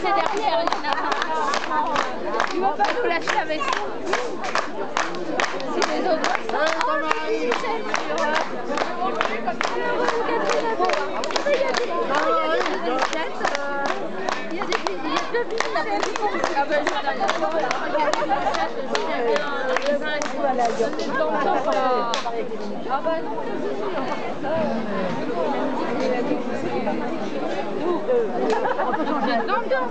passer derrière, Nina. Tu vas pas nous lâcher avec ça. Si les autres sont... Oh, il y a des bichettes. Ah ben, on peut changer d'ambiance.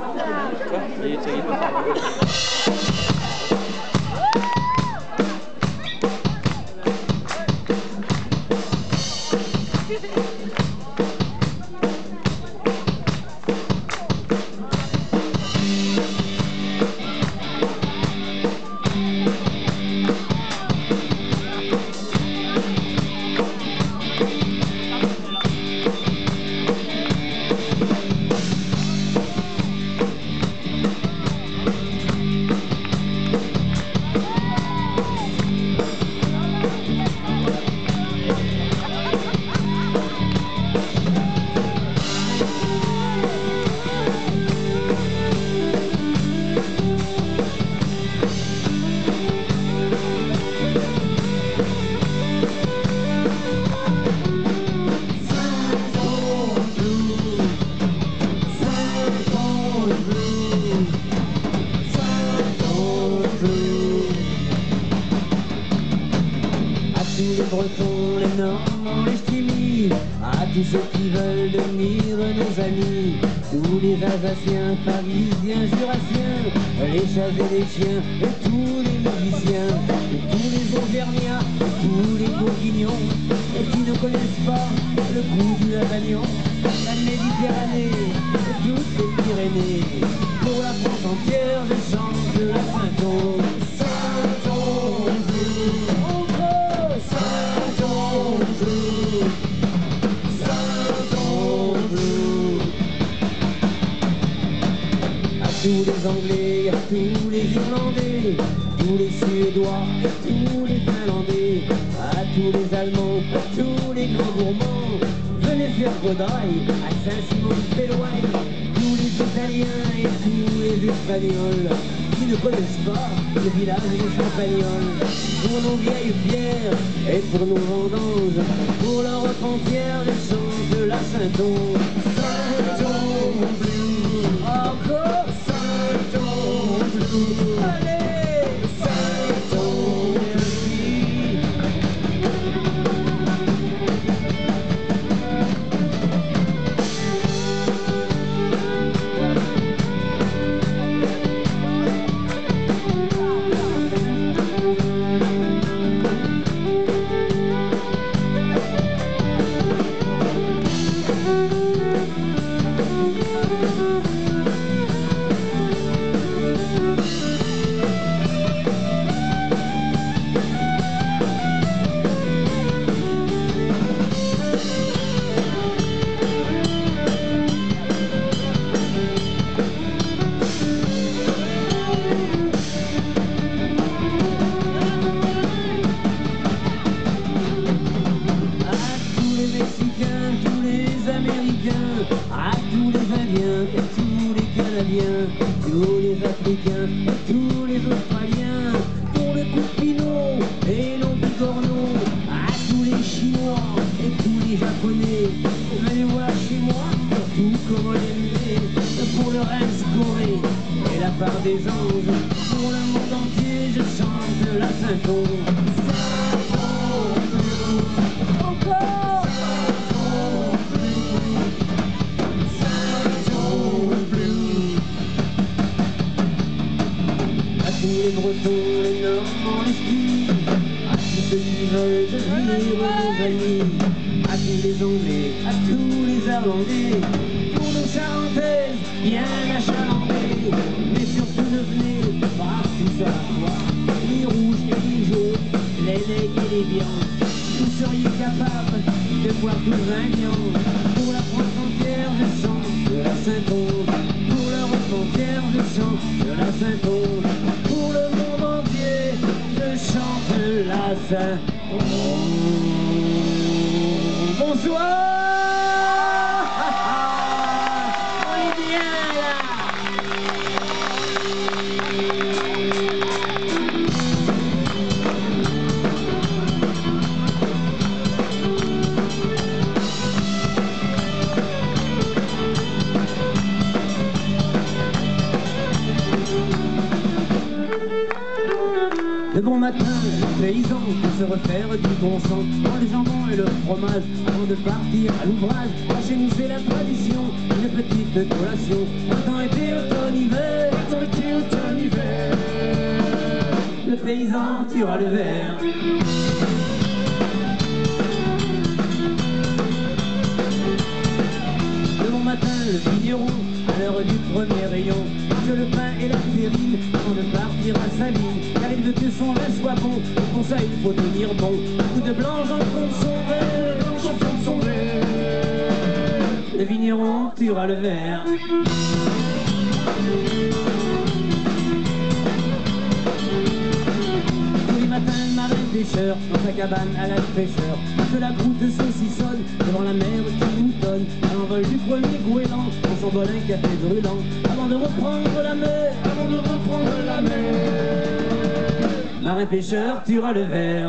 Bretons, les Normands, les Stymies, à tous ceux qui veulent devenir nos amis, tous les Alsaciens, Parisiens, Jurassiens, les chats et les chiens, et tous les musiciens, et tous les Auvergnats, et tous les Bourguignons, et qui ne connaissent pas le goût du Lavagnon, la Méditerranée, et toutes les Pyrénées, pour la France entière, je chante la Saint-On. Tous les Anglais, à tous les Irlandais, tous les Suédois, tous les Finlandais, à tous les Allemands, à tous les grands gourmands, venez faire Godaille à Saint-Simon-de-Péloï, tous les Italiens et tous les Espagnols qui ne connaissent pas le village des Champagnols, pour nos vieilles pierres et pour nos vendanges, pour la route entière, je chante la Saint-On. Saint-On bleu, encore Saint-On bleu, allez, Saint-On bleu. À tous les Indiens et tous les Canadiens, tous les Africains et tous les Australiens, pour le coup de Pinot et nos bigorneaux, à tous les Chinois et tous les Japonais, venez voir chez moi, tout comme on l'aimait, pour le Reims Corée et la part des anges, pour le monde entier, je chante la Saint-On. Les Bretons, les Normands, les Stymies, à tous ceux qui veulent devenir nos amis, à tous les Anglais, à tous les Irlandais, pour nos Charentaises, bien achalandées, mais surtout ne venez pas tous à la fois, les rouges et les jaunes, les nègres et les blancs, vous seriez capables de boire tout vaillant, pour la France entière je chante de la Saint-On, pour l'Europe entière je chante de la Saint-On. Chante la Saint-On. Bonsoir. On est bien là. Le bon matin, les paysans pour se refaire du bon sang, prend le jambon et le fromage avant de partir à l'ouvrage. Chez nous c'est la tradition, une petite collation. Autant été, automne, hiver, autant été, automne, hiver. Le paysan tuera le ver. Le bon matin, le vigneron, à l'heure du premier rayon, mange le pain et la terrine avant de partir à sa ligne. Car il veut que son vin soit bon, et pour ça il faut tenir bon. Un coup de blanche en fond de son verre, blanche en fond de son verre. Le vigneron tuera le verre. Tous les matins, le marin pêcheur, dans sa cabane à la fraîcheur, que la croûte saucissonne devant la mer qui nous donne. À l'envol du premier goéland, on s'envole un café brûlant avant de reprendre la mer, avant de reprendre la mer. Marin pêcheur tuera le ver.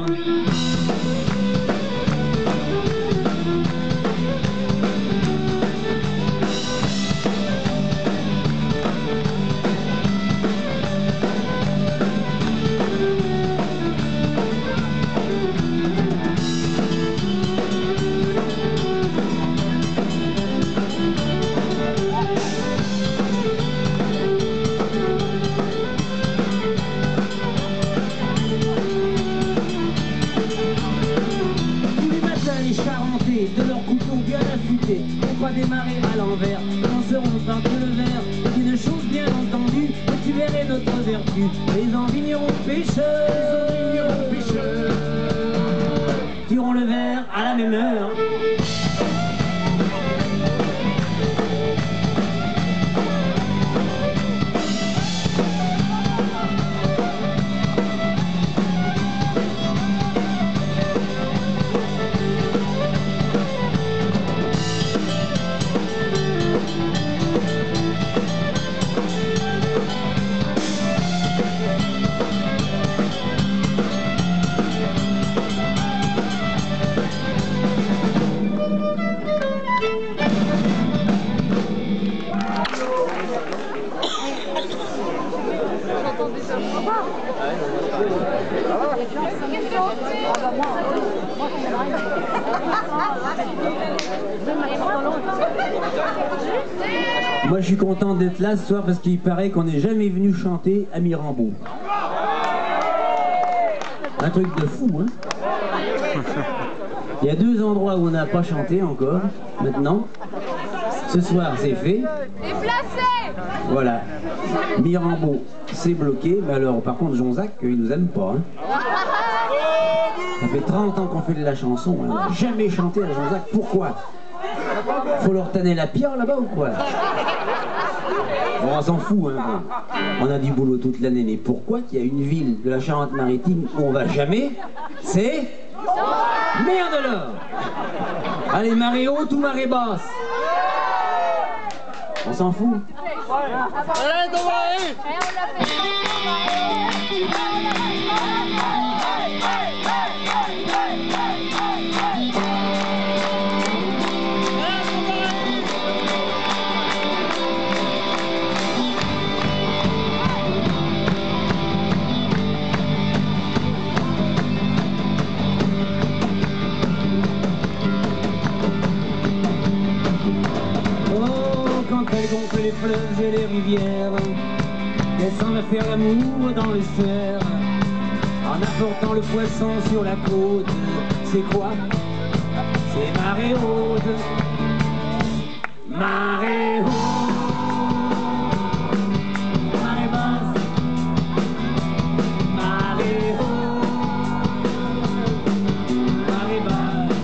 De leurs couteaux bien affûtés, pour pas démarrer à l'envers, lanceront par-dessus le verre. Une chose bien entendue, et tu verrais notre vertu, les en vignerons pêcheurs, tueront le verre à la même heure. Moi je suis content d'être là ce soir parce qu'il paraît qu'on n'est jamais venu chanter à Mirambeau. Un truc de fou, hein. Il y a 2 endroits où on n'a pas chanté encore, maintenant. Ce soir c'est fait. Voilà. Mirambeau, c'est bloqué. Mais alors par contre Jonzac, il nous aime pas, hein. Ça fait 30 ans qu'on fait de la chanson, on n'a jamais chanté à Jonzac. Pourquoi? Faut leur tanner la pierre là-bas ou quoi? Bon, on s'en fout, hein. On a du boulot toute l'année, mais pourquoi qu'il y a une ville de la Charente-Maritime où on va jamais? C'est Mer-de-l'Or. Allez, marée haute ou marée basse? On s'en fout. Gonfle les fleuves et les rivières, descend faire l'amour dans les serres, en apportant le poisson sur la côte. C'est quoi? C'est marée haute. Marée haute. Marée basse. Marée haute. Marée basse.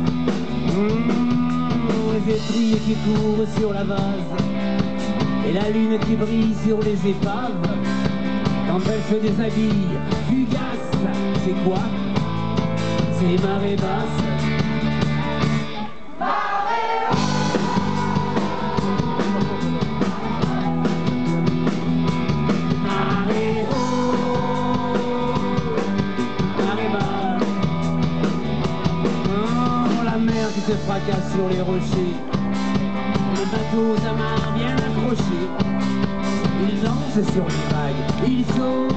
Les étriers qui courent sur la vase et la lune qui brille sur les épaves. Quand elle se déshabille, fugace, c'est quoi? C'est marée basse. Marée haute. fracasse sur les rochers. Le bateau s'amarre bien accroché. Il danse sur les vagues, il saute,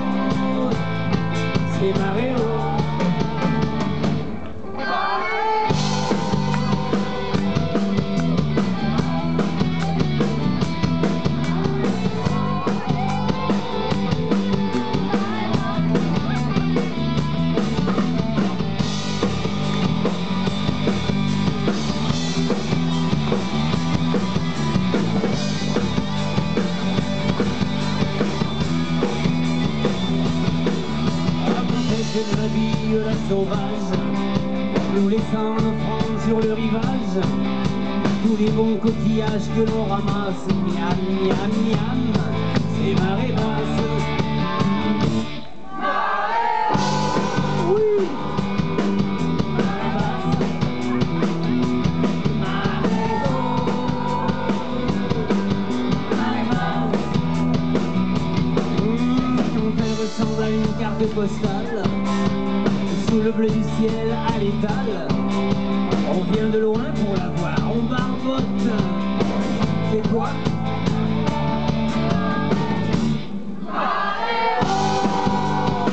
c'est marée haute. Je navire la sauvage, nous laissant l'offrande sur le rivage, tous les bons coquillages que l'on ramasse, miam, miam, miam, c'est marée basse. Marée haute. Oui. Marée basse. Marée haute. Marée basse. Elle ressemble à une carte postale. Sous le bleu du ciel à l'étal, on vient de loin pour la voir, on barbote. C'est quoi? Marée haute.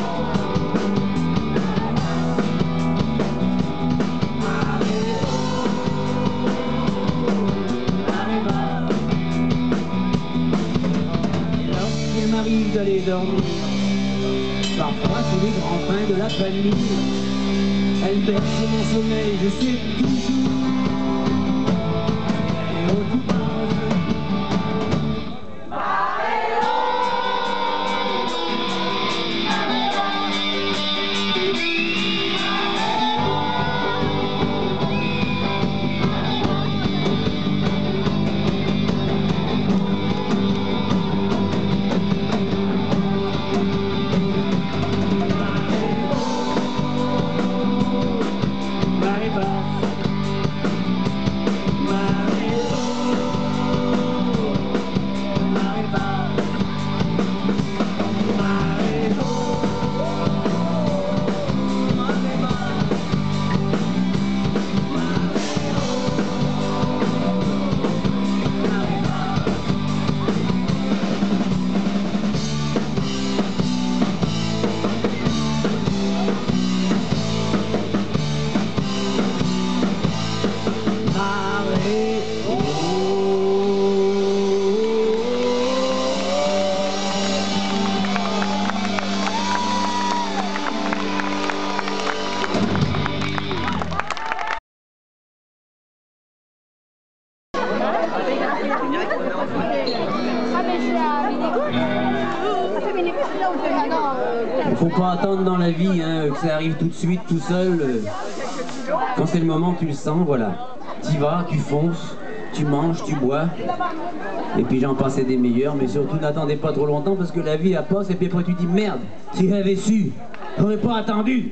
Marée haute. Marée basse. Et lorsqu'il m'arrive d'aller dormir, parfois sous les grands pins de la famille, elle berce mon sommeil, je sais toujours. Et au tout bas, marée haute. Marée faut pas attendre dans la vie hein, que ça arrive tout de suite, tout seul. Quand c'est le moment, tu le sens, voilà. Tu vas, tu fonces, tu manges, tu bois. Et puis j'en passais des meilleurs, mais surtout n'attendez pas trop longtemps parce que la vie elle passe et puis après tu dis merde, si j'avais su, j'aurais pas attendu.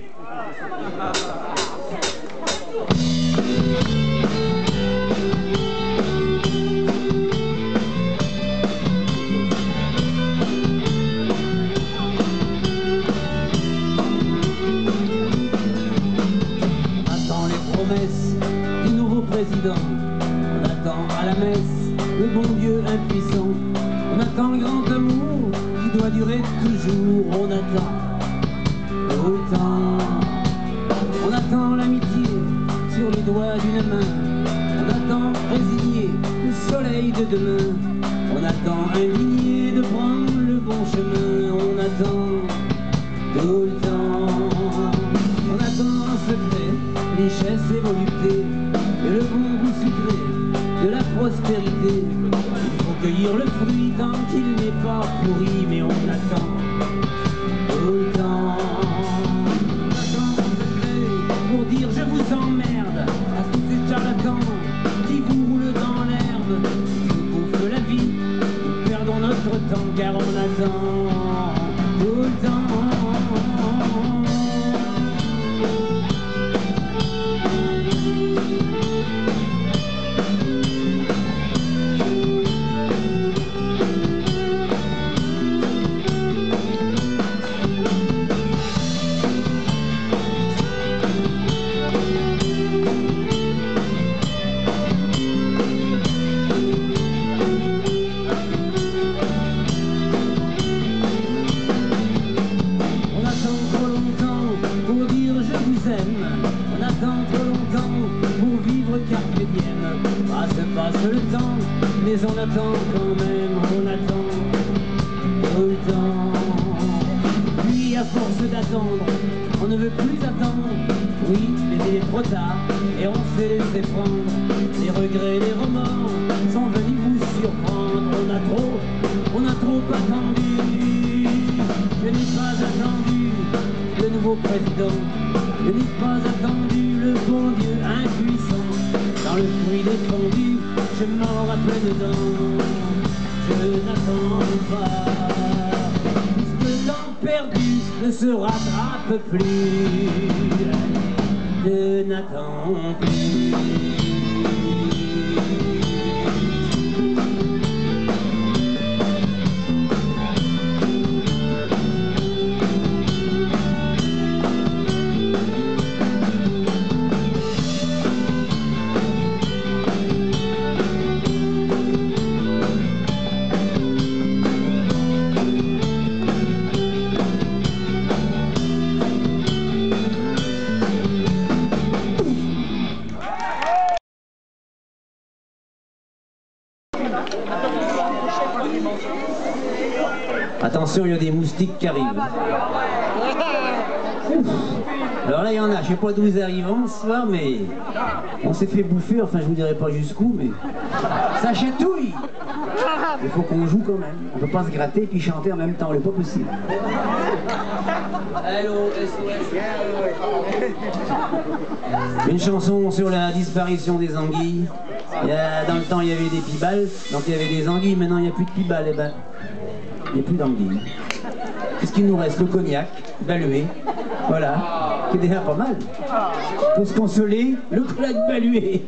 Du nouveau président, on attend à la messe le bon Dieu impuissant, on attend le grand amour qui doit durer toujours, on attend autant, on attend l'amitié sur les doigts d'une main, on attend résigné le soleil de demain, on attend indigné de prendre le bon chemin, on attend tout le temps, on attend en secret richesse et volupté, et le bon goût sucré de la prospérité. Il faut cueillir le fruit tant qu'il n'est pas pourri, mais on attend tout le temps. On attend en secret pour dire je vous emmerde à tous ces charlatans qui vous roulent dans l'herbe, qui nous bouffent la vie, nous perdons notre temps car on attend tout le temps. retard et on s'est laissé prendre. Les regrets, les remords sont venus vous surprendre. On a trop attendu. Je n'ai pas attendu le nouveau président. Je n'ai pas attendu le bon Dieu impuissant. Dans le fruit défendu, je mords à pleines dents. Je n'attends pas. Puisque temps perdu ne se rattrape plus. Je n'attends plus. Attention, il y a des moustiques qui arrivent. Alors là, il y en a, je sais pas d'où ils arrivent ce soir, mais on s'est fait bouffer, enfin je vous dirai pas jusqu'où, mais ça chatouille. Il faut qu'on joue quand même. On peut pas se gratter et puis chanter en même temps, c'est pas possible. Hello, SOS. Une chanson sur la disparition des anguilles. Dans le temps, il y avait des pibales, donc il y avait des anguilles, maintenant il n'y a plus de pibales, et ben, il n'y a plus d'anguilles. Qu'est-ce qu'il nous reste? Le cognac, Balué, voilà, qui est déjà pas mal. Pour se consoler, le cognac Balué.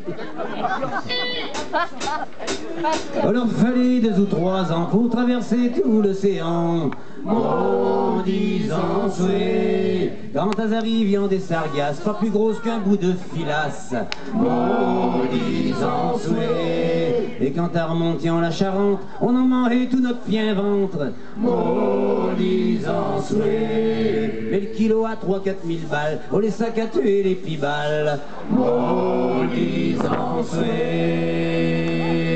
Alors il fallait 2 ou 3 ans pour traverser tout l'océan. Maudisant souhait, quand elles arrivions des sargasses, pas plus grosses qu'un bout de filasse. Maudisant souhait, et quand à remontions la Charente, on en mangeait tout notre bien ventre. Maudisant souhait, mais le kilo à 3-4 000 balles, on les sacs à tuer les pibales. Maudisant souhait.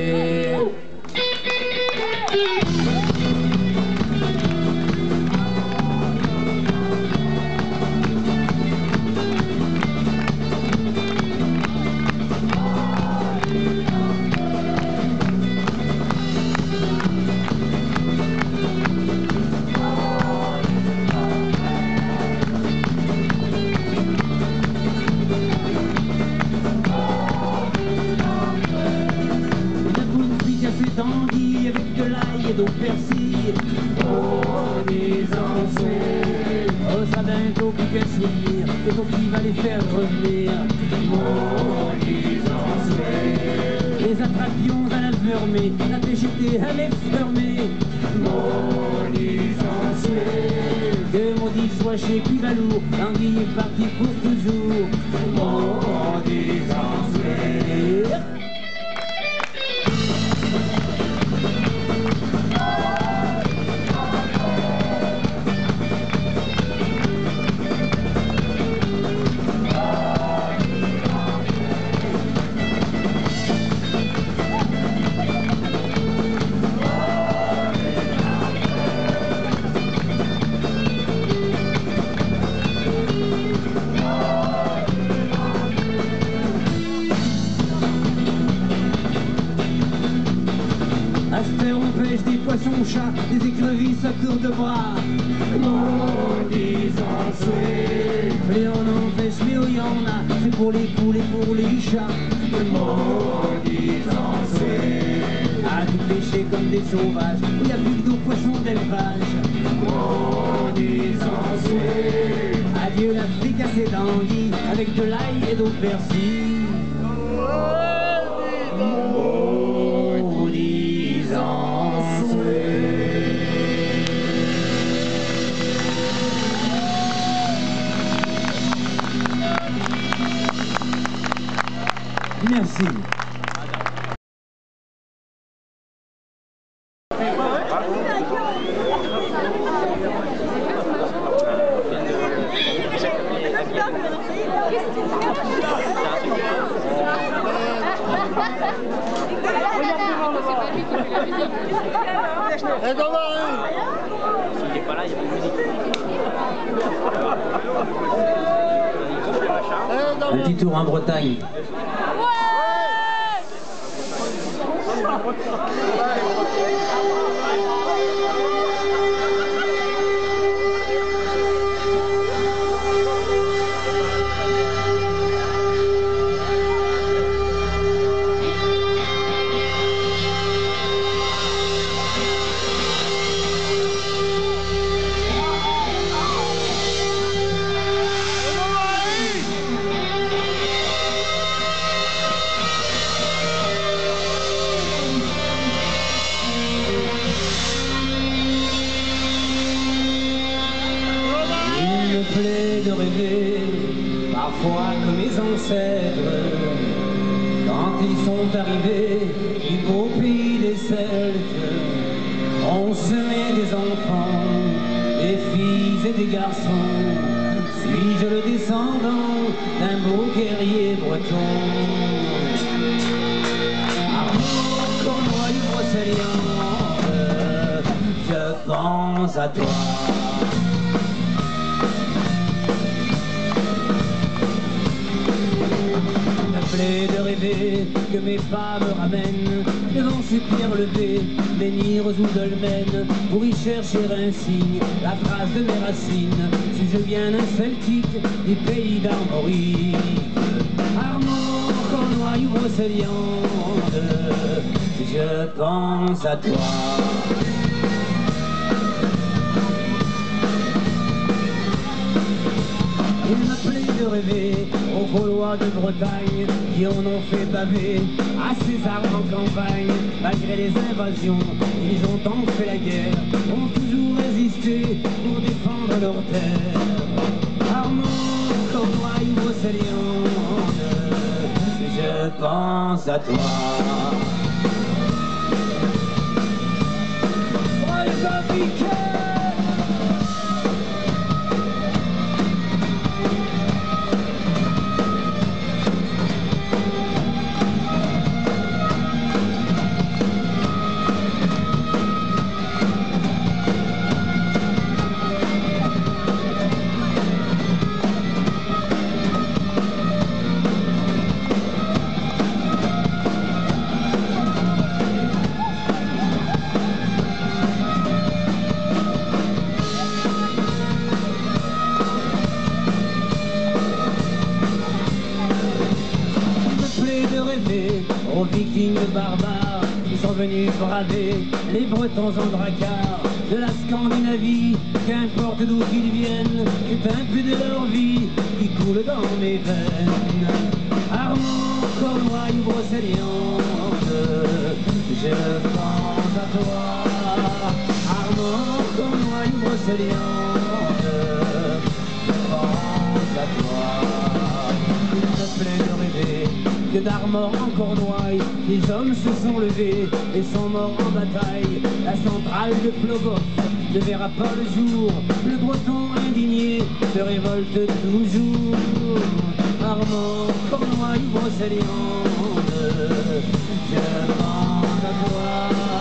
Tanguy avec de l'ail et d'eau persille. Oh, des anciens, oh, ça bientôt plus qu'un sourire, c'est toi qui va les faire revenir. Oh, des anciens, les attractions à la fermée, la TGT à l'exfermer. Oh, des anciens, que maudit soit chez Pibalour, Tanguy est parti pour toujours. Oh, des anciens. Des poissons chats, des écrevisses à tour de bras. Maudisant souhait, mais on en pêche, mais il y en a, c'est pour les poules et pour les chats. Maudisant souhait, à tout pêcher comme des sauvages, il n'y a plus que nos poissons d'élevage. Maudisant souhait, adieu l'Afrique à ses danguilles, avec de l'ail et d'eau persille. Merci. S'il n'est pas là, il y a pas de musique. Un petit tour en Bretagne. Parfois comme mes ancêtres, quand ils sont arrivés du beau pays des Celtes, on semait des enfants, des filles et des garçons. Suis-je le descendant d'un beau guerrier breton? Armand, Cornouaille, Brocéliande, je pense à toi. De rêver que mes pas me ramènent devant ces pierres levées, menhirs ou dolmens, pour y chercher un signe, la phrase de mes racines. Suis-je bien un celtique du pays d'Armorique? Armand, Cornouaille ou Brocéliande, je pense à toi. Il m'appelait de rêver aux Gaulois de Bretagne qui en ont fait baver à ces armes en campagne. Malgré les invasions, ils ont tant fait la guerre, ont toujours résisté pour défendre leurs terres. Armand, Cornouaille, Brocéliande, je pense à toi. Aux vikings barbares qui sont venus braver les Bretons en dracard de la Scandinavie, qu'importe d'où qu'ils viennent, c'est un peu de leur vie qui coule dans mes veines. Armand, Cornouaille ou Brocéliande, je pense à toi. Armand, Cornouaille ou Brocéliande, je pense à toi. Il me plaît de rêver que d'Armor en Cornouaille, les hommes se sont levés et sont morts en bataille. La centrale de Plogoff ne verra pas le jour, le breton indigné se révolte toujours. Armand, Cornouaille, Brocéliande, je pense à toi.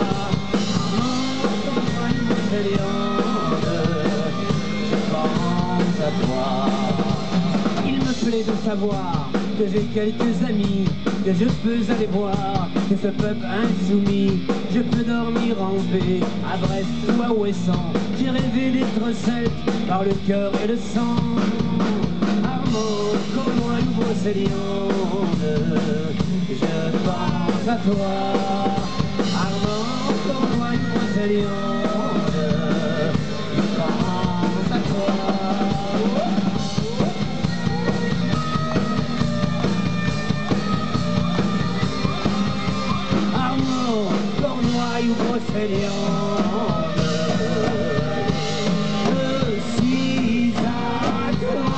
Armand, Cornouaille, Brocéliande, je pense à toi. Il me plaît de savoir que j'ai quelques amis, que je peux aller voir, que ce peuple insoumis, je peux dormir en paix, à Brest ou à Ouessant. J'ai rêvé d'être celte par le cœur et le sang. Armand, Cornouaille ou Brocéliande, je pense à toi. Armand, Cornouaille ou Brocéliande, je pense à toi. Cornouaille ou Brocéliande, je suis à toi.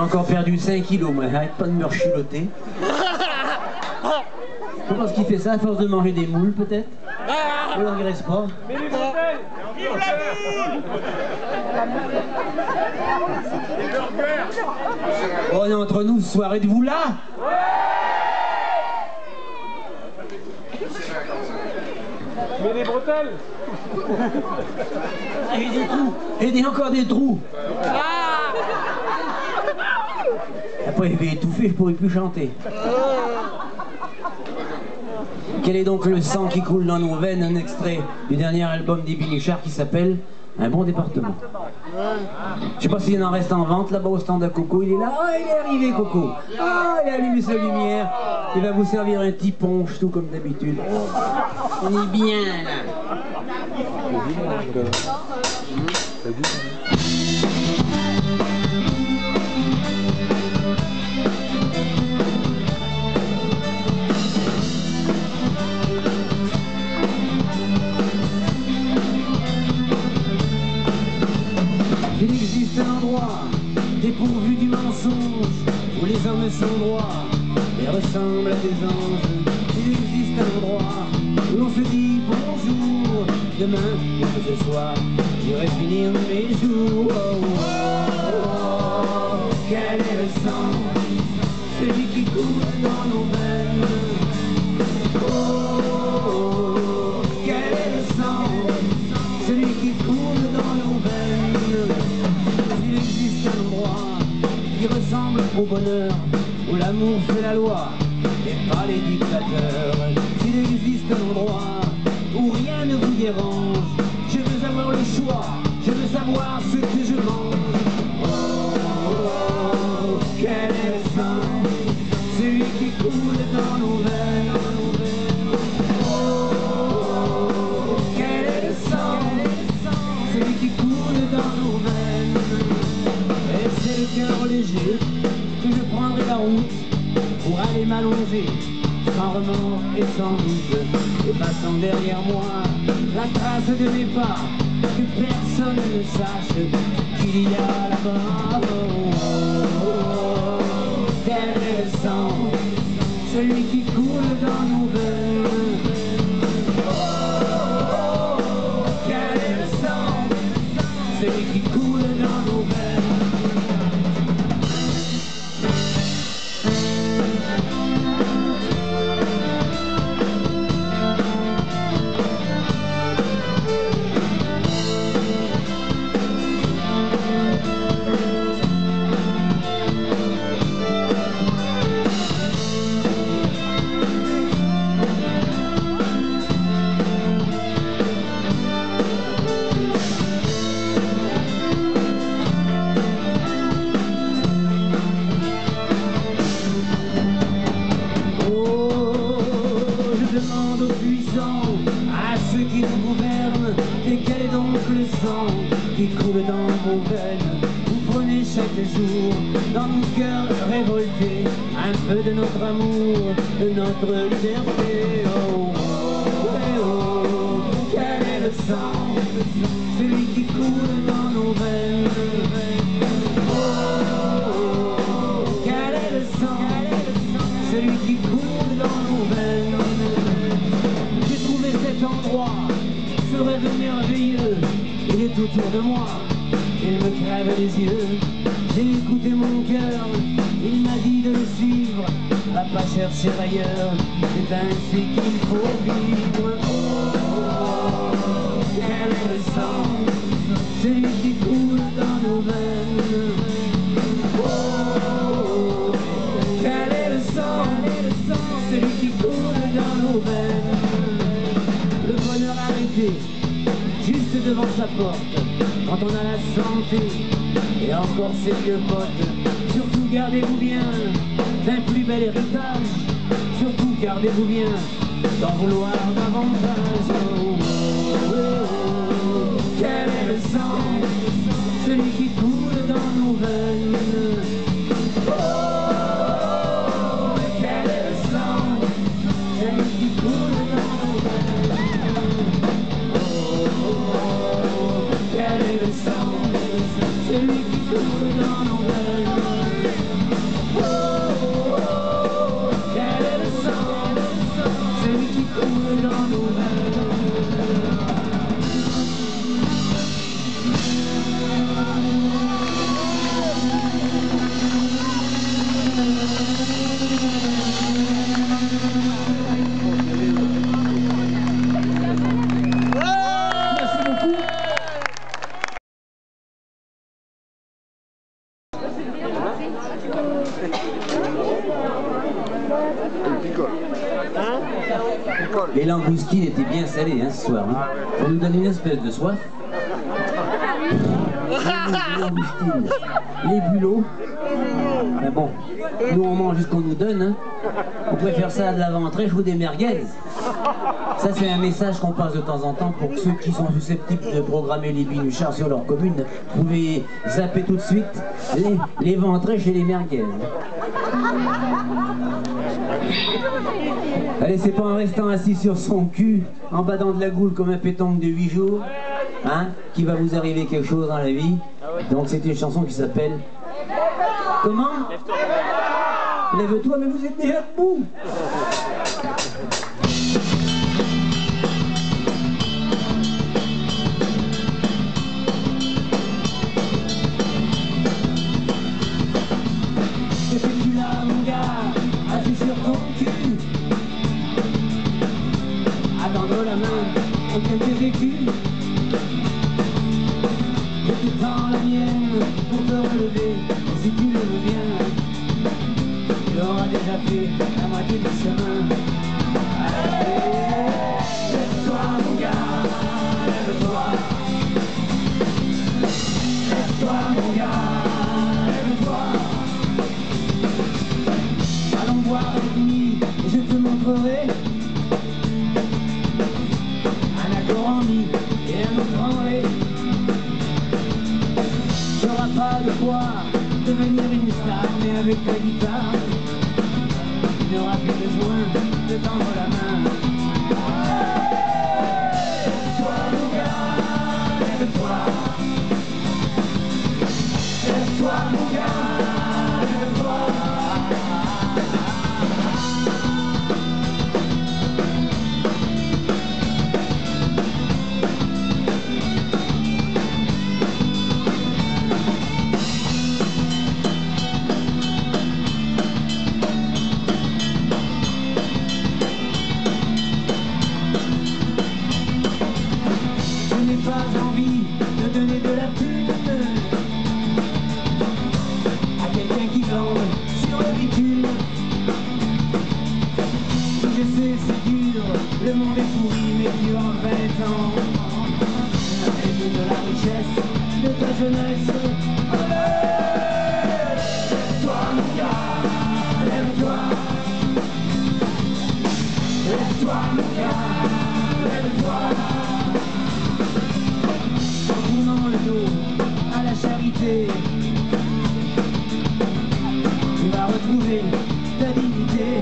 encore perdu 5 kilos, moi, arrête pas de me rechuloter. Je pense qu'il fait ça à force de manger des moules, peut-être. On l'engraisse pas. Mais les bretelles! Vive la boule! On est entre nous ce soir, êtes-vous là? Mais les bretelles! Et des trous, et des encore des trous. Après il va étouffer, je pourrais plus chanter. Quel est donc le sang qui coule dans nos veines? Un extrait du dernier album des Binichard qui s'appelle Un bon département. Je sais pas s'il en reste en vente là-bas au stand à Coco. Il est là. Oh, il est arrivé, Coco. Oh, il a allumé sa lumière. Il va vous servir un petit punch, tout comme d'habitude. On est bien là. Il existe un endroit dépourvu du mensonge où les hommes sont droits et ressemblent à des anges. Il existe un endroit où l'on se dit bonjour. Demain, ou que ce soit, j'irai finir mes jours. Oh, oh, oh, quel est le sang, celui qui coule dans nos veines. Oh, oh, oh, quel est le sang, celui qui coule dans nos veines. Il existe un endroit qui ressemble au bonheur, où l'amour fait la loi et pas les dictateurs. S'il existe un endroit où rien ne vous dérange, je veux avoir le choix, je veux savoir ce que je mange. Oh, oh, oh, quel est le sang, celui qui coule dans nos veines. Oh, oh, oh, quel est le sang, celui qui coule dans nos veines. Et c'est le cœur léger que je prendrai la route pour aller m'allonger, sans remords et sans doute, et passant derrière moi la trace de mes pas, que personne ne sache qu'il y a là-bas. Oh, oh, oh, quel est le sang, celui qui coule dans nos veines. Oh, oh, oh, quel est le sang, celui qui coule dans nos veines. Qui coule dans vos veines, vous prenez chaque jour dans nos cœurs révoltés un peu de notre amour, de notre liberté. Oh, oh, oh, oh, quel est le sang, celui qui coule dans nos veines. Oh, oh, oh, quel est le sang, celui qui coule dans nos veines. J'ai trouvé cet endroit, ce rêve merveilleux. Il est autour de moi, il me crève les yeux. J'ai écouté mon cœur, il m'a dit de le suivre, va pas chercher ailleurs, c'est ainsi qu'il faut vivre. Oh, oh, oh, quel est le sang, celui qui coule dans nos veines. Oh, oh, oh, quel est le sang, celui qui coule dans nos veines. Le bonheur arrêté juste devant sa porte, quand on a la santé et encore ses vieux potes. Surtout gardez-vous bien d'un plus bel héritage, surtout gardez-vous bien d'en vouloir davantage. Oh, oh, oh, quel est le sang, celui qui coule dans nos veines. Oh, oh, quel est le sang, celui qui coule dans nos veines. Quel est le sang, celui qui coule dans nos veines. Les langoustines étaient bien salées hein, ce soir. Hein. Ça nous donne une espèce de soif. Les langoustines, les bulots. Mais bon, nous on mange ce qu'on nous donne. Hein. On préfère ça à de la ventrèche ou des merguez. Ça c'est un message qu'on passe de temps en temps pour ceux qui sont susceptibles de programmer les binuchards sur leur commune. Vous pouvez zapper tout de suite les ventrèches et les merguez. Allez, c'est pas en restant assis sur son cul, en badant de la goule comme un pétanque de 8 jours, hein, qu'il va vous arriver quelque chose dans la vie. Donc c'est une chanson qui s'appelle... Comment? Lève-toi, mais vous êtes déjà debout. Que fais-tu là, mon gars, assis sur ton cul? Attendre la main pour quelques écus. Je te tends la mienne pour te relever. Si tu le veux bien, tu auras déjà fait la moitié du chemin. Allez, lève-toi mon gars, lève-toi. Lève-toi mon gars, lève-toi. Allons voir avec lui, je te montrerai un accord en mi et un autre en ré. Tu n'auras pas de quoi devenir une star, mais avec ta guitare, tu n'auras plus besoin de tendre la main. Lève-toi mon gars, lève-toi. Lève-toi mon gars, lève-toi. Le monde est pourri, mais tu as 20 ans. Avec de la richesse de ta jeunesse. Lève-toi mon gars, lève-toi. Lève-toi mon gars, lève-toi. En tournant le dos à la charité, tu vas retrouver ta dignité.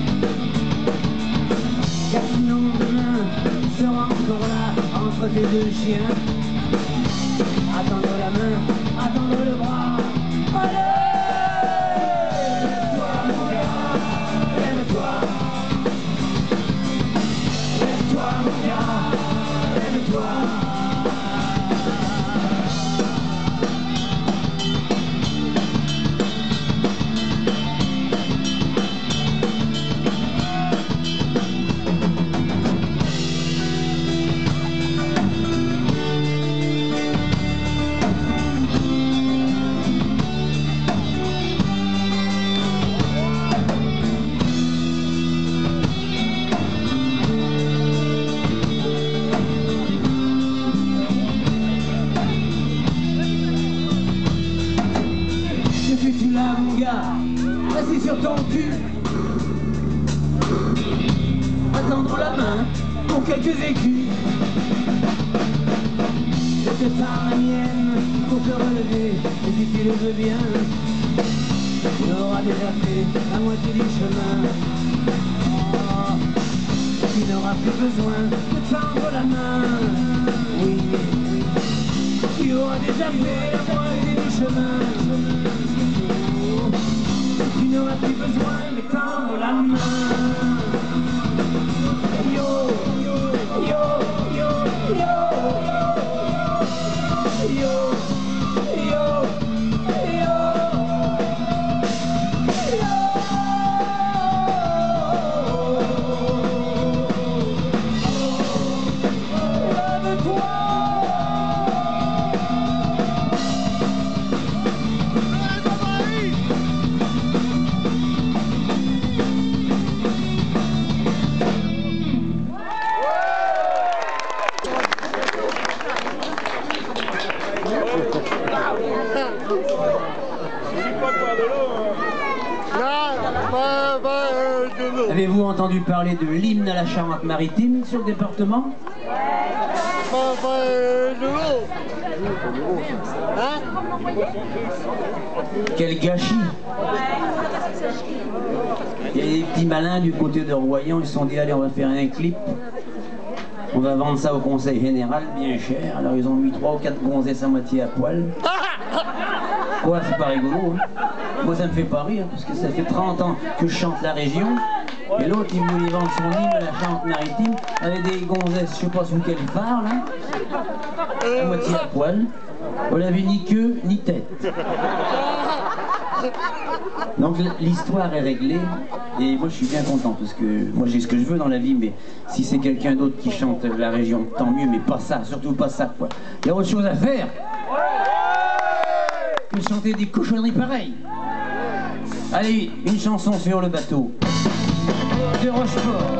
Car sinon demain sera encore là entre tes deux chiens. Attendre la main, attendre le bras. Allez, lève-toi mon gars, lève-toi. Lève-toi mon gars, lève-toi. Assis sur ton cul, attendre la main pour quelques écus. Je te tends la mienne pour te relever, et si tu le veux bien, tu auras déjà fait la moitié du chemin. Oh, tu n'auras plus besoin de tendre la main. Oui, tu auras déjà fait la moitié du chemin. Tu n'auras plus besoin de tendre la main. Yo, yo, yo, yo, yo, yo, yo, yo. parler de l'hymne à la Charente-Maritime sur le département? Quel gâchis! Il y a des petits malins du côté de Royan, ils se sont dit allez, on va faire un clip. On va vendre ça au conseil général bien cher. Alors ils ont mis 3 ou 4 gonzesses à moitié à poil. Quoi, c'est pas rigolo, hein? Moi ça me fait pas rire, parce que ça fait 30 ans que je chante la région. Et l'autre il voulait vendre son hymne à la Charente-Maritime avec des gonzesses, je sais pas sous quel phare là, à moitié à poil. On n'avait ni queue ni tête. Donc l'histoire est réglée et moi je suis bien content parce que moi j'ai ce que je veux dans la vie, mais si c'est quelqu'un d'autre qui chante la région, tant mieux, mais pas ça, surtout pas ça quoi. Il y a autre chose à faire que chanter des cochonneries pareilles. Allez, une chanson sur le bateau de Rochefort.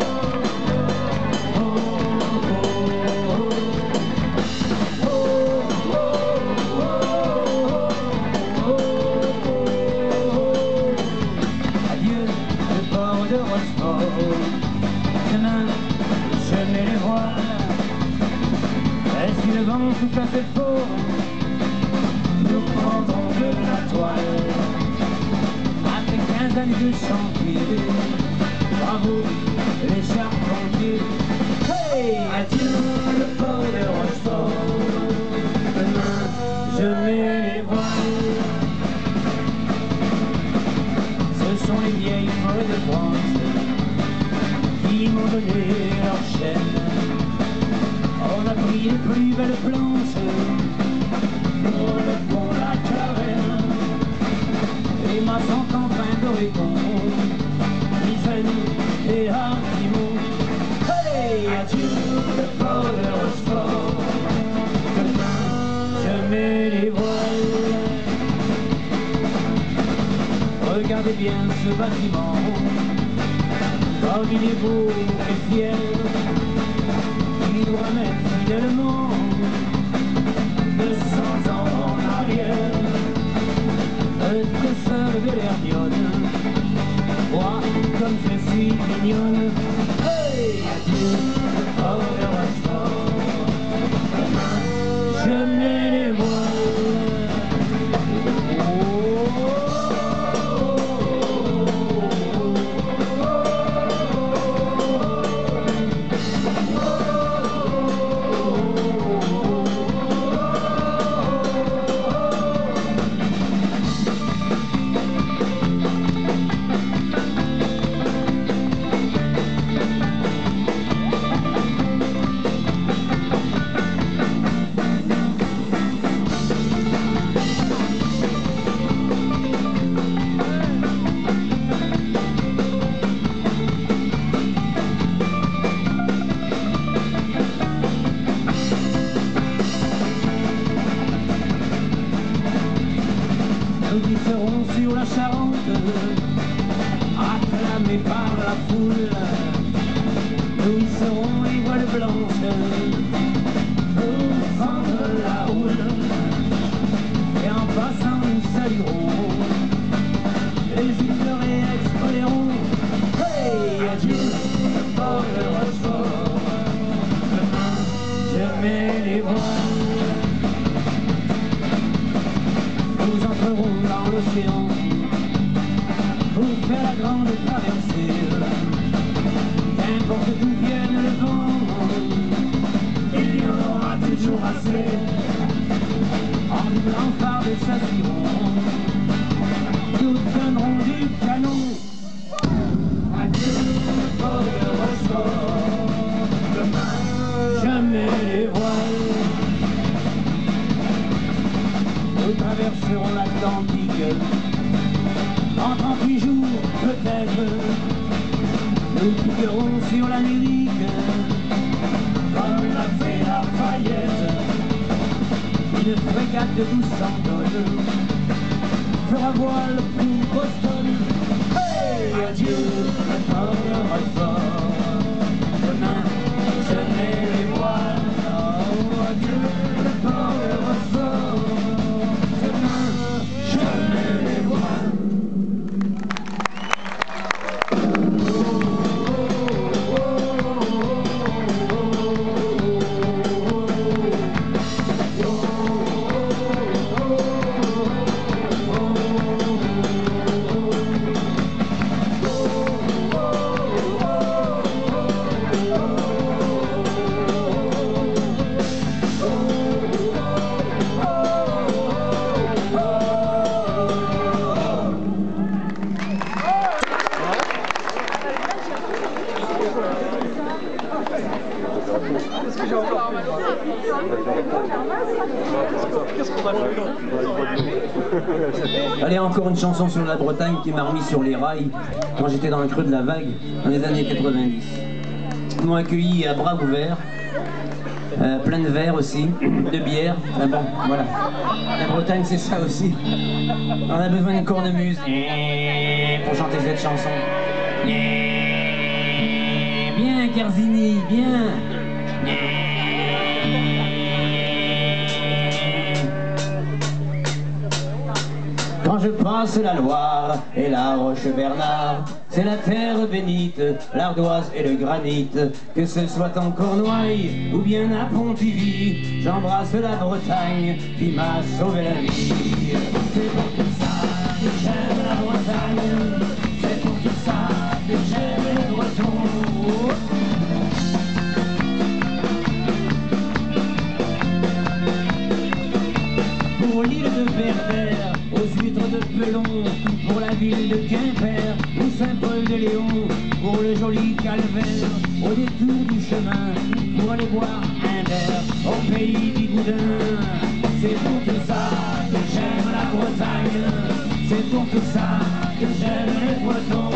Demain, je mets les voiles. Et si le vent souffle assez fort, nous prendrons de la toile. Après 15 années de chantier, bravo les charpentiers. Hey, adieu le port de Rochefort. Demain, je mets les voiles. Ce sont les vieilles forêts de France qui m'ont donné leur chaîne. On a pris les plus belles planches pour le pont la Carène. Et ma Saint-Quentin d'Oregon, Misaine et Artimon. Hey, adieu le port de Rochefort. Demain, je mets les voiles. Regardez bien ce bâtiment, comme il est beau et fier, il doit mettre fidèlement 200 ans en arrière. Le trésor de l'Hermione, moi comme je suis mignonne. Hey, adieu, le port de Rochefort. Demain, je mets les voiles. Nous y serons sur la Charente, acclamés par la foule. Nous y serons les voiles blanches, pour prendre la houle. Et en passant nous saluerons les îles et expoleront. Hey, adieu, le port de Rochefort. Demain, je mets les voiles. Nous entrerons dans l'océan pour faire la grande traversée. Qu'importe d'où vienne le vent, il y en aura toujours assez. En doublant phare de Saint-Simon, nous tiendrons du canon. Adieu, le port de Rochefort. Demain, je mets les voiles. Nous traverserons l'Atlantique en 38 jours peut-être. Nous quitterons sur l'Amérique comme l'a fait Lafayette. Une frégate de 1200 tonnes fera voile pour Boston. Hey, adieu, le port de Rochefort. Demain, je mets les voiles. Oh, adieu, le port de Rochefort. Qu'est-ce que j'ai encore fait? Qu'est-ce qu'on a fait? Allez, encore une chanson sur la Bretagne qui m'a remis sur les rails quand j'étais dans le creux de la vague dans les années 90. Ils m'ont accueilli à bras ouverts, plein de verres aussi, de bière. Ah bon, voilà. La Bretagne, c'est ça aussi. On a besoin d'une cornemuse pour chanter cette chanson. Bien, Kerzini, bien. Quand je passe la Loire et la Roche-Bernard, c'est la terre bénite, l'ardoise et le granit. Que ce soit en Cornouailles ou bien à Pontivy, j'embrasse la Bretagne qui m'a sauvé la vie. C'est pour tout ça que j'aime la Bretagne, c'est pour tout ça que j'aime les Bretons. Pour l'île de Berbère, aux huîtres de Pelon, pour la ville de Quimper ou Saint-Paul-de-Léon, pour le joli calvaire, au détour du chemin, pour aller boire un verre au pays d'Igoudin. C'est pour tout ça que j'aime la Bretagne, c'est pour tout ça que j'aime les Bretons.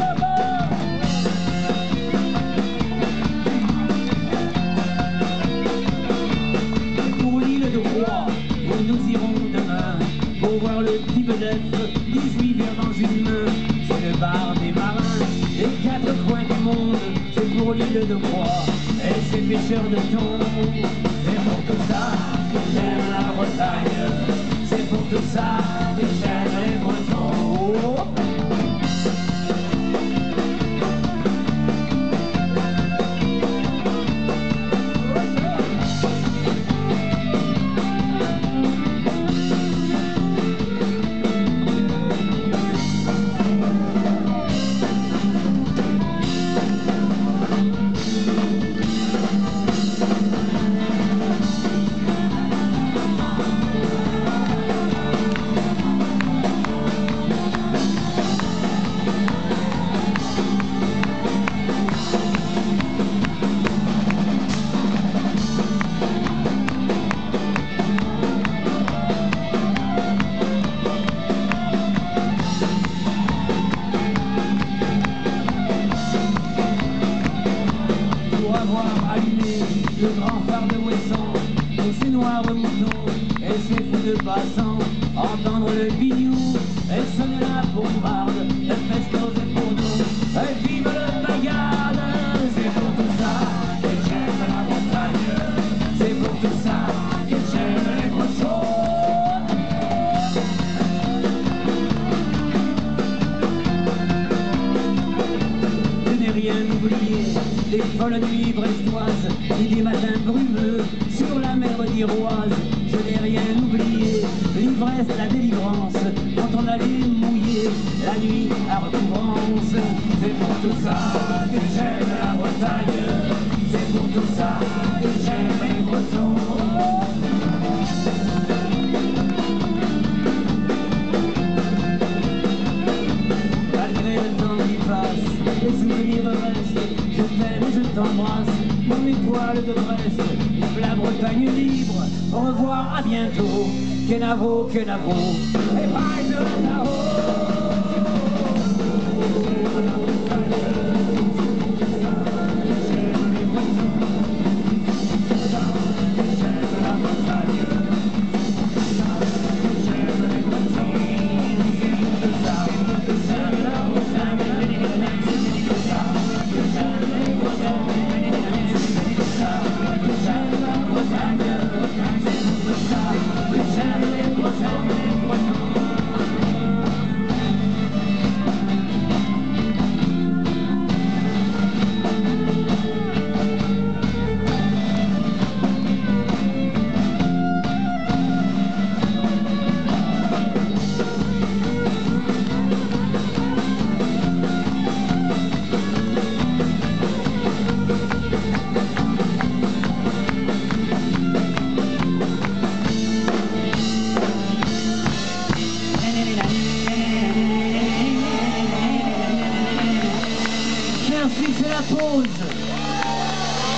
Pour l'île de Roi, où nous irons demain, pour voir le petit bedef, 18 verres dans une main, c'est le bar des marins, les quatre coins du monde, c'est pour l'île de Croix, et ses pêcheurs de thon. C'est pour tout ça que j'aime la Bretagne, c'est pour tout ça que j'aime les Bretons. Le grand phare de Ouessant, et ses noirs moutons, et ses fous de passants, entendre le biniou, et sonner la bombarde, le festos et pour nous, et vive le bagade. C'est pour tout ça que j'aime la Bretagne, c'est pour tout ça que j'aime les Bretons. Je n'ai rien oublié, des folles nuits brestoises, et des matins brumeux sur la mer d'Iroise. Je n'ai rien oublié, l'ivresse, la délivrance, quand on allait mouiller la nuit à recouvrance. C'est pour tout ça que j'aime la Bretagne, c'est pour tout ça que j'aime les Bretons. Malgré le temps qui passe, les souvenirs restent, je t'aime et je t'embrasse, mon étoile de Brest, vive la Bretagne libre, au revoir, à bientôt, Kenavo, Kenavo, et bye de là-haut.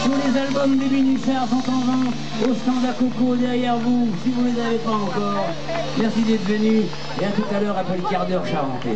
Tous les albums des Minuchards sont en vente au stand à Coco derrière vous, si vous ne les avez pas encore. Merci d'être venus et à tout à l'heure après le quart d'heure charentais.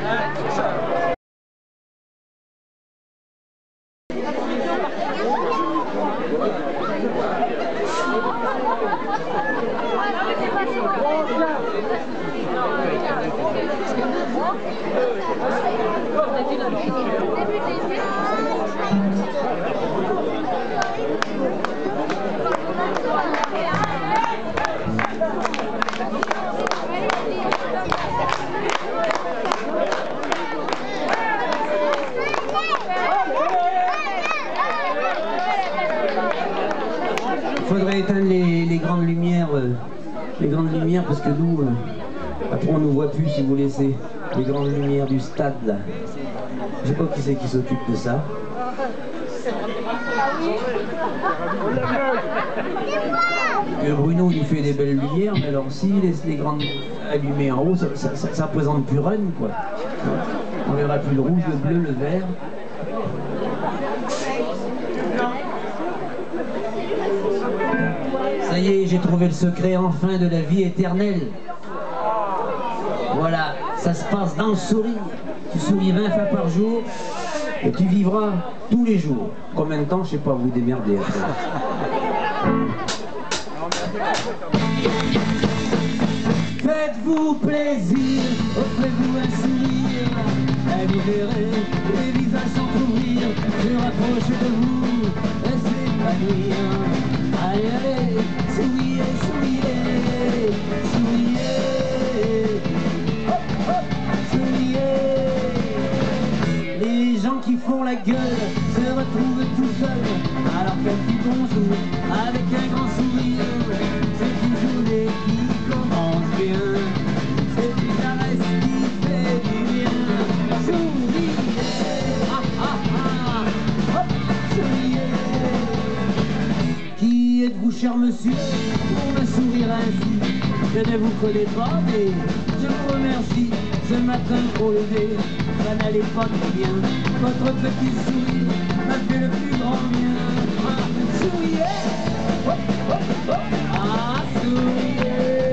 Il faudrait éteindre les grandes lumières, parce que nous, après on ne nous voit plus si vous laissez les grandes lumières du stade là. Je sais pas qui c'est qui s'occupe de ça. Bruno il fait des belles lumières, mais alors s'il laisse les grandes allumées en haut, ça représente plus run quoi. On verra plus le rouge, le bleu, le vert. Ça y est, j'ai trouvé le secret enfin de la vie éternelle. Voilà, ça se passe dans le sourire. Tu souris 20 fois par jour et tu vivras tous les jours. Combien de temps, je sais pas, vous démerdez. Faites-vous plaisir, offrez-vous un sourire, et vous verrez les visages s'entrouvrir, se rapprocher de vous, et s'épanouir. Allez, allez, souriez, souriez, souriez, hop, hop, souriez. Les gens qui font la gueule se retrouvent tout seuls, alors qu'un petit bonjour avec un grand sourire, c'est une journée qui commence bien, c'est une caresse qui fait du bien. Souriez, ah ah ah, hop, souriez. Qui êtes-vous, cher monsieur, pour me sourire ainsi? Je ne vous connais pas, mais je vous remercie. Ce matin au lever, ça n'allait pas très bien. Votre petit sourire m'a fait le plus grand bien. Ah, souriez, hop, hop, hop. Ah, souriez.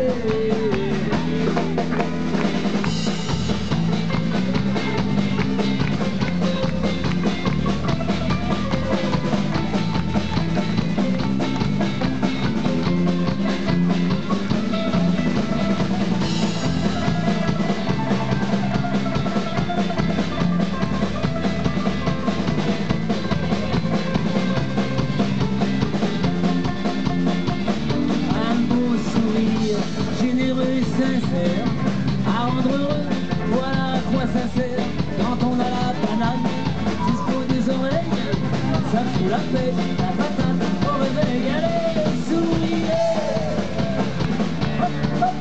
À rendre heureux, voilà à quoi ça sert. Quand on a la banane jusqu'au des oreilles, ça fout la paix, la patate au réveil. Allez, souriez, hop, hop,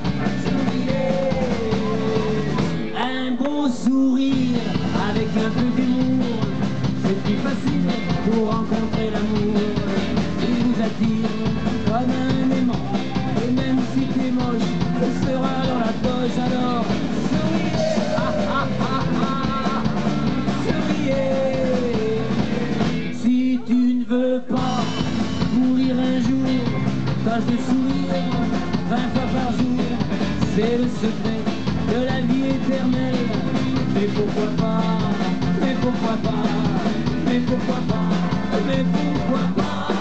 souriez. Un beau sourire avec un peu d'humour, c'est plus facile pour rencontrer l'amour. Il vous attire comme un aimant, et même si t'es moche, ce sera dans la poche. Alors souriez, ah ah ah ah, souriez. Si tu ne veux pas mourir un jour, tâche de sourire 20 fois par jour. C'est le secret de la vie éternelle. Mais pourquoi pas, mais pourquoi pas, mais pourquoi pas, mais pourquoi pas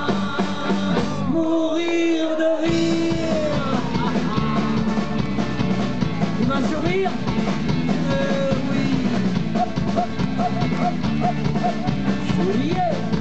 mourir de rire. Un sourire, oui. Hop, hop, hop, hop, hop, hop. Souriez.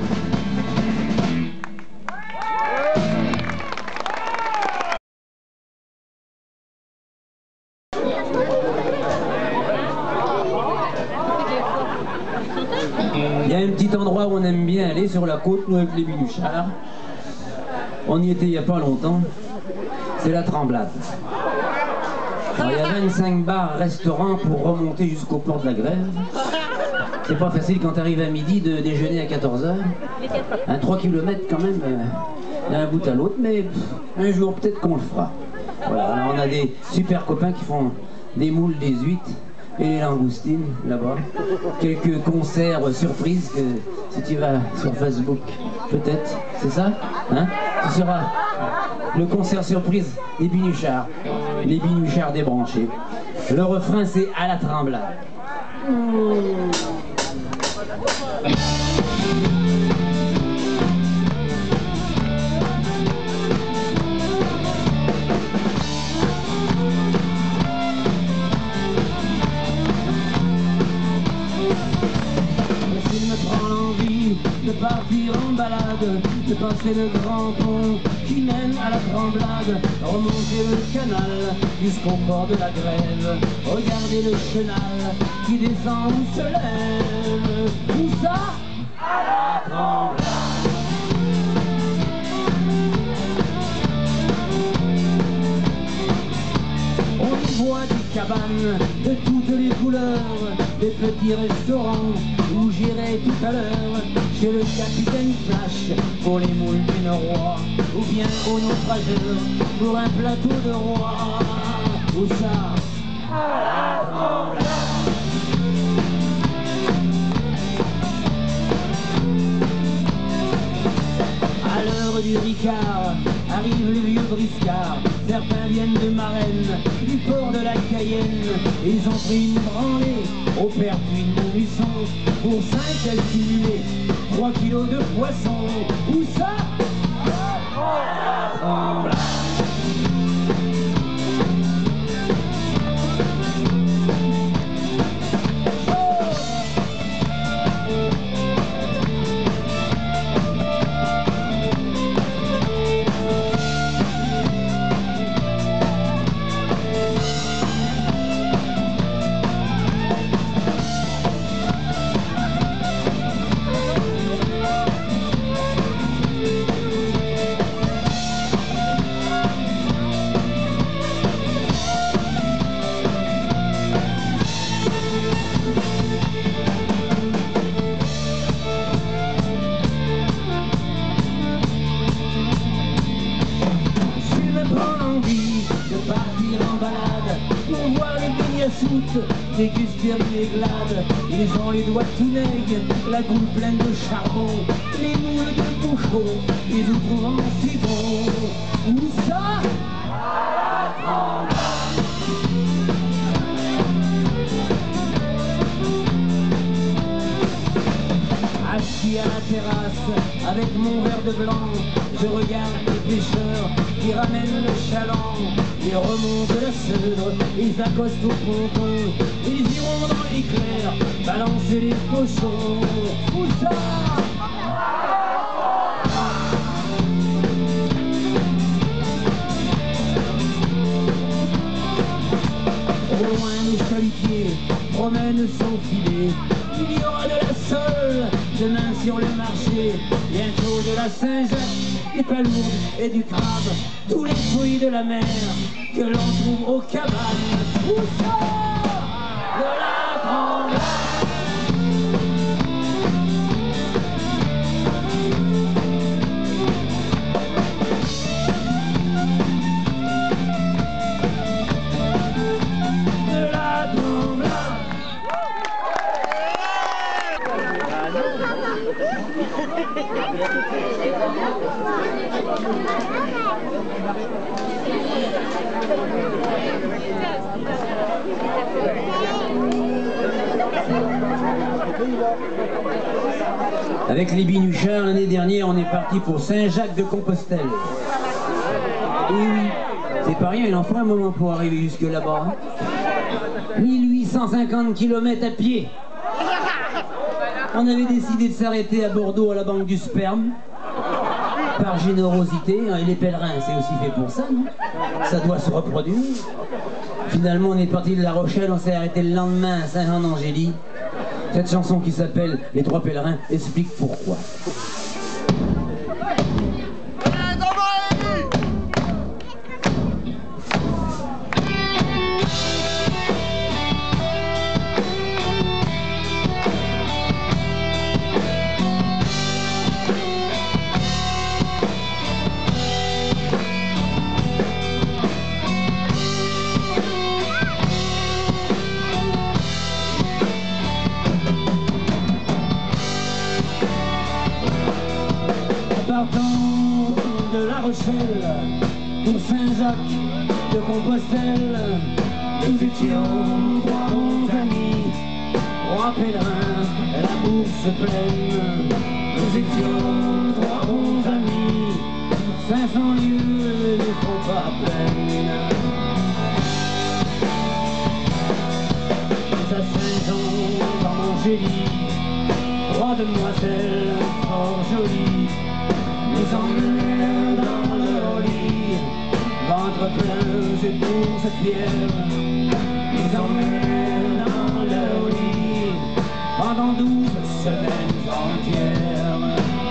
Il y a un petit endroit où on aime bien aller sur la côte, nous avec les Minuchards. On y était il n'y a pas longtemps. C'est la Tremblade. Alors, il y a 25 bars, restaurants pour remonter jusqu'au port de la Grève. C'est pas facile quand tu arrives à midi de déjeuner à 14h. 3 km quand même, d'un bout à l'autre, mais un jour peut-être qu'on le fera. Voilà, alors, on a des super copains qui font des moules, des huîtres et les langoustines là-bas. Quelques concerts surprises que si tu vas sur Facebook, peut-être, c'est ça, hein? Ce sera le concert surprise des Binuchards, les Binuchards débranchés. Le refrain c'est à la tremblade. De partir en balade, de passer le grand pont qui mène à la tremblade, remonter le canal jusqu'au port de la Grève, regarder le chenal qui descend ou se lève. Où ça? À la tremblade. On y voit des cabanes de toutes les couleurs, des petits restaurants où j'irai tout à l'heure, chez le capitaine Flash pour les moules d'une roi, ou bien au naufrageur pour un plateau de roi. Où ça? À la tremblade. À l'heure du Ricard, arrivent les vieux briscards. Certains viennent de Marennes, du port de la Cayenne. Ils ont pris une branlée au pertuis de Montluçon pour 5 accumulés, 3 kilos de poisson. Où ça? À la tremblade. Déguster les glades, ils ont les doigts tout nègres, la goule pleine de charbon, les moules de bouchon, ils nous trouvent si bon. Où ça? À la tremblade. Assis à la terrasse, avec mon verre de blanc, je regarde les pêcheurs qui ramènent le chaland. Ils remontent la Seudre, ils accostent au ponton, ils iront dans l'éclair, balancer les cochons. Où ça? Au loin, le chalutier promène son filet. Il y aura de la sole demain sur le marché, bientôt de la Saint-Jacques, des palourdes et du crabe, tous les fruits de la mer que l'on trouve aux cabanes. Où ça? De la tremblade. Avec les Binuchards, l'année dernière, on est parti pour Saint-Jacques-de-Compostelle. Et oui, c'est pas rien, il en faut un moment pour arriver jusque là-bas. 1850 km à pied. On avait décidé de s'arrêter à Bordeaux à la Banque du Sperme. Par générosité, et les pèlerins, c'est aussi fait pour ça, non? Ça doit se reproduire. Finalement, on est parti de La Rochelle, on s'est arrêté le lendemain à Saint-Jean-d'Angély. Cette chanson qui s'appelle Les Trois Pèlerins explique pourquoi. partant de La Rochelle pour Saint-Jacques de Compostelle, nous étions trois bons amis, trois pèlerins, la bourse pleine. Nous étions trois bons amis, 500 lieues ne font pas peine. À Saint-Jean dans Angélie, trois demoiselles fort jolies nous emmenèrent dans leur lit, ventre plein et bourse fière. Nous emmenèrent dans leur lit pendant 12 semaines entières.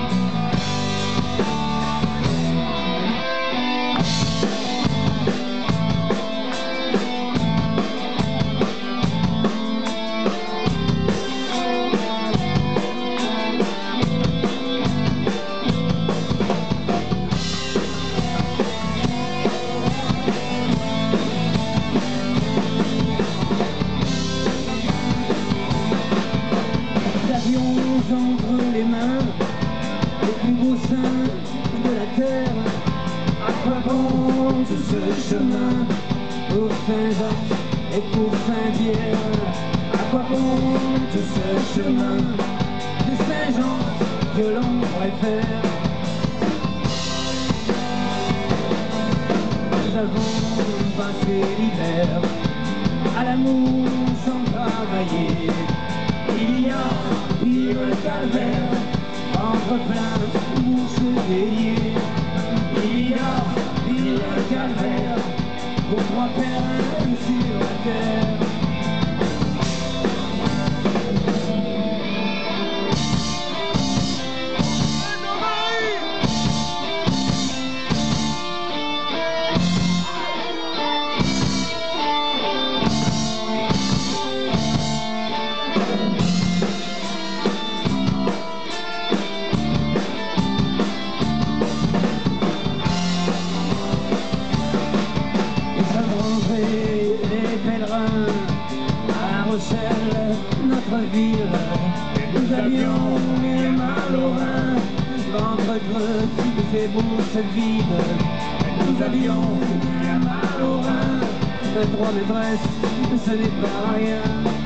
Entre les mains, les plus beaux seins de la terre. À quoi bon tout ce chemin pour Saint-Jacques et pour Saint-Pierre? À quoi bon tout ce chemin de Saint-Jean que l'on préfère? Nous avons passé l'hiver à l'amour sans travailler. Il y a pire le calvaire, ventre plein, bouche déliée. Il y a pire le calvaire, pour trois pères sur la terre. Notre ville, nous avions les mal au rein, ventre creux et bourse vide. Nous avions les mal au rein, trois maîtresses, ce n'est pas rien.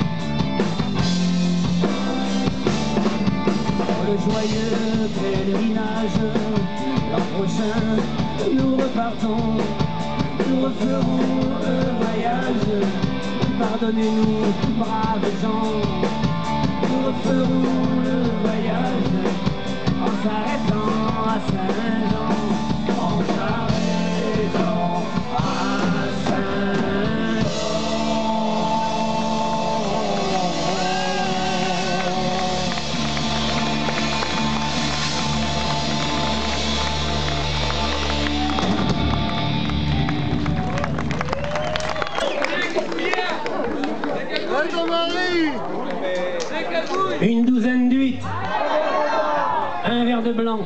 Le joyeux pèlerinage, l'an prochain, nous repartons, nous referons le voyage. Pardonnez-nous, braves gens, nous referons le voyage en s'arrêtant à Saint-Jean, en s'arrêtant à Saint-Jean. Une douzaine d'huîtres, un verre de blanc.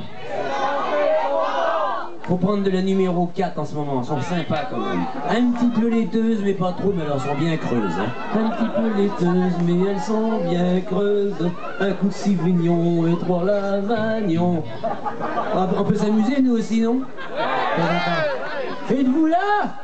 Faut prendre de la numéro 4 en ce moment, elles sont sympas quand même. Un petit peu laiteuses, mais pas trop, mais elles sont bien creuses. Hein. Un petit peu laiteuses, mais elles sont bien creuses. Un coup de civignon et trois lavagnons. On peut s'amuser nous aussi, non? Êtes-vous là?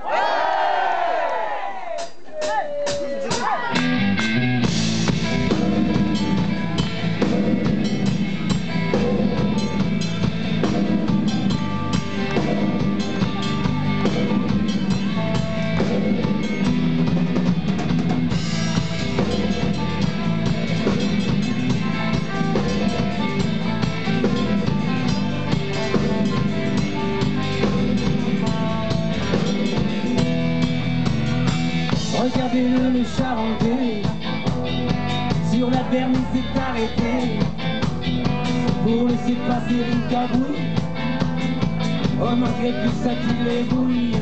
Regardez-le, le Charentais, sur la berme il s'est arrêté pour laisser passer une cabouille. Oh, malgré tout ça qu'il les bouille,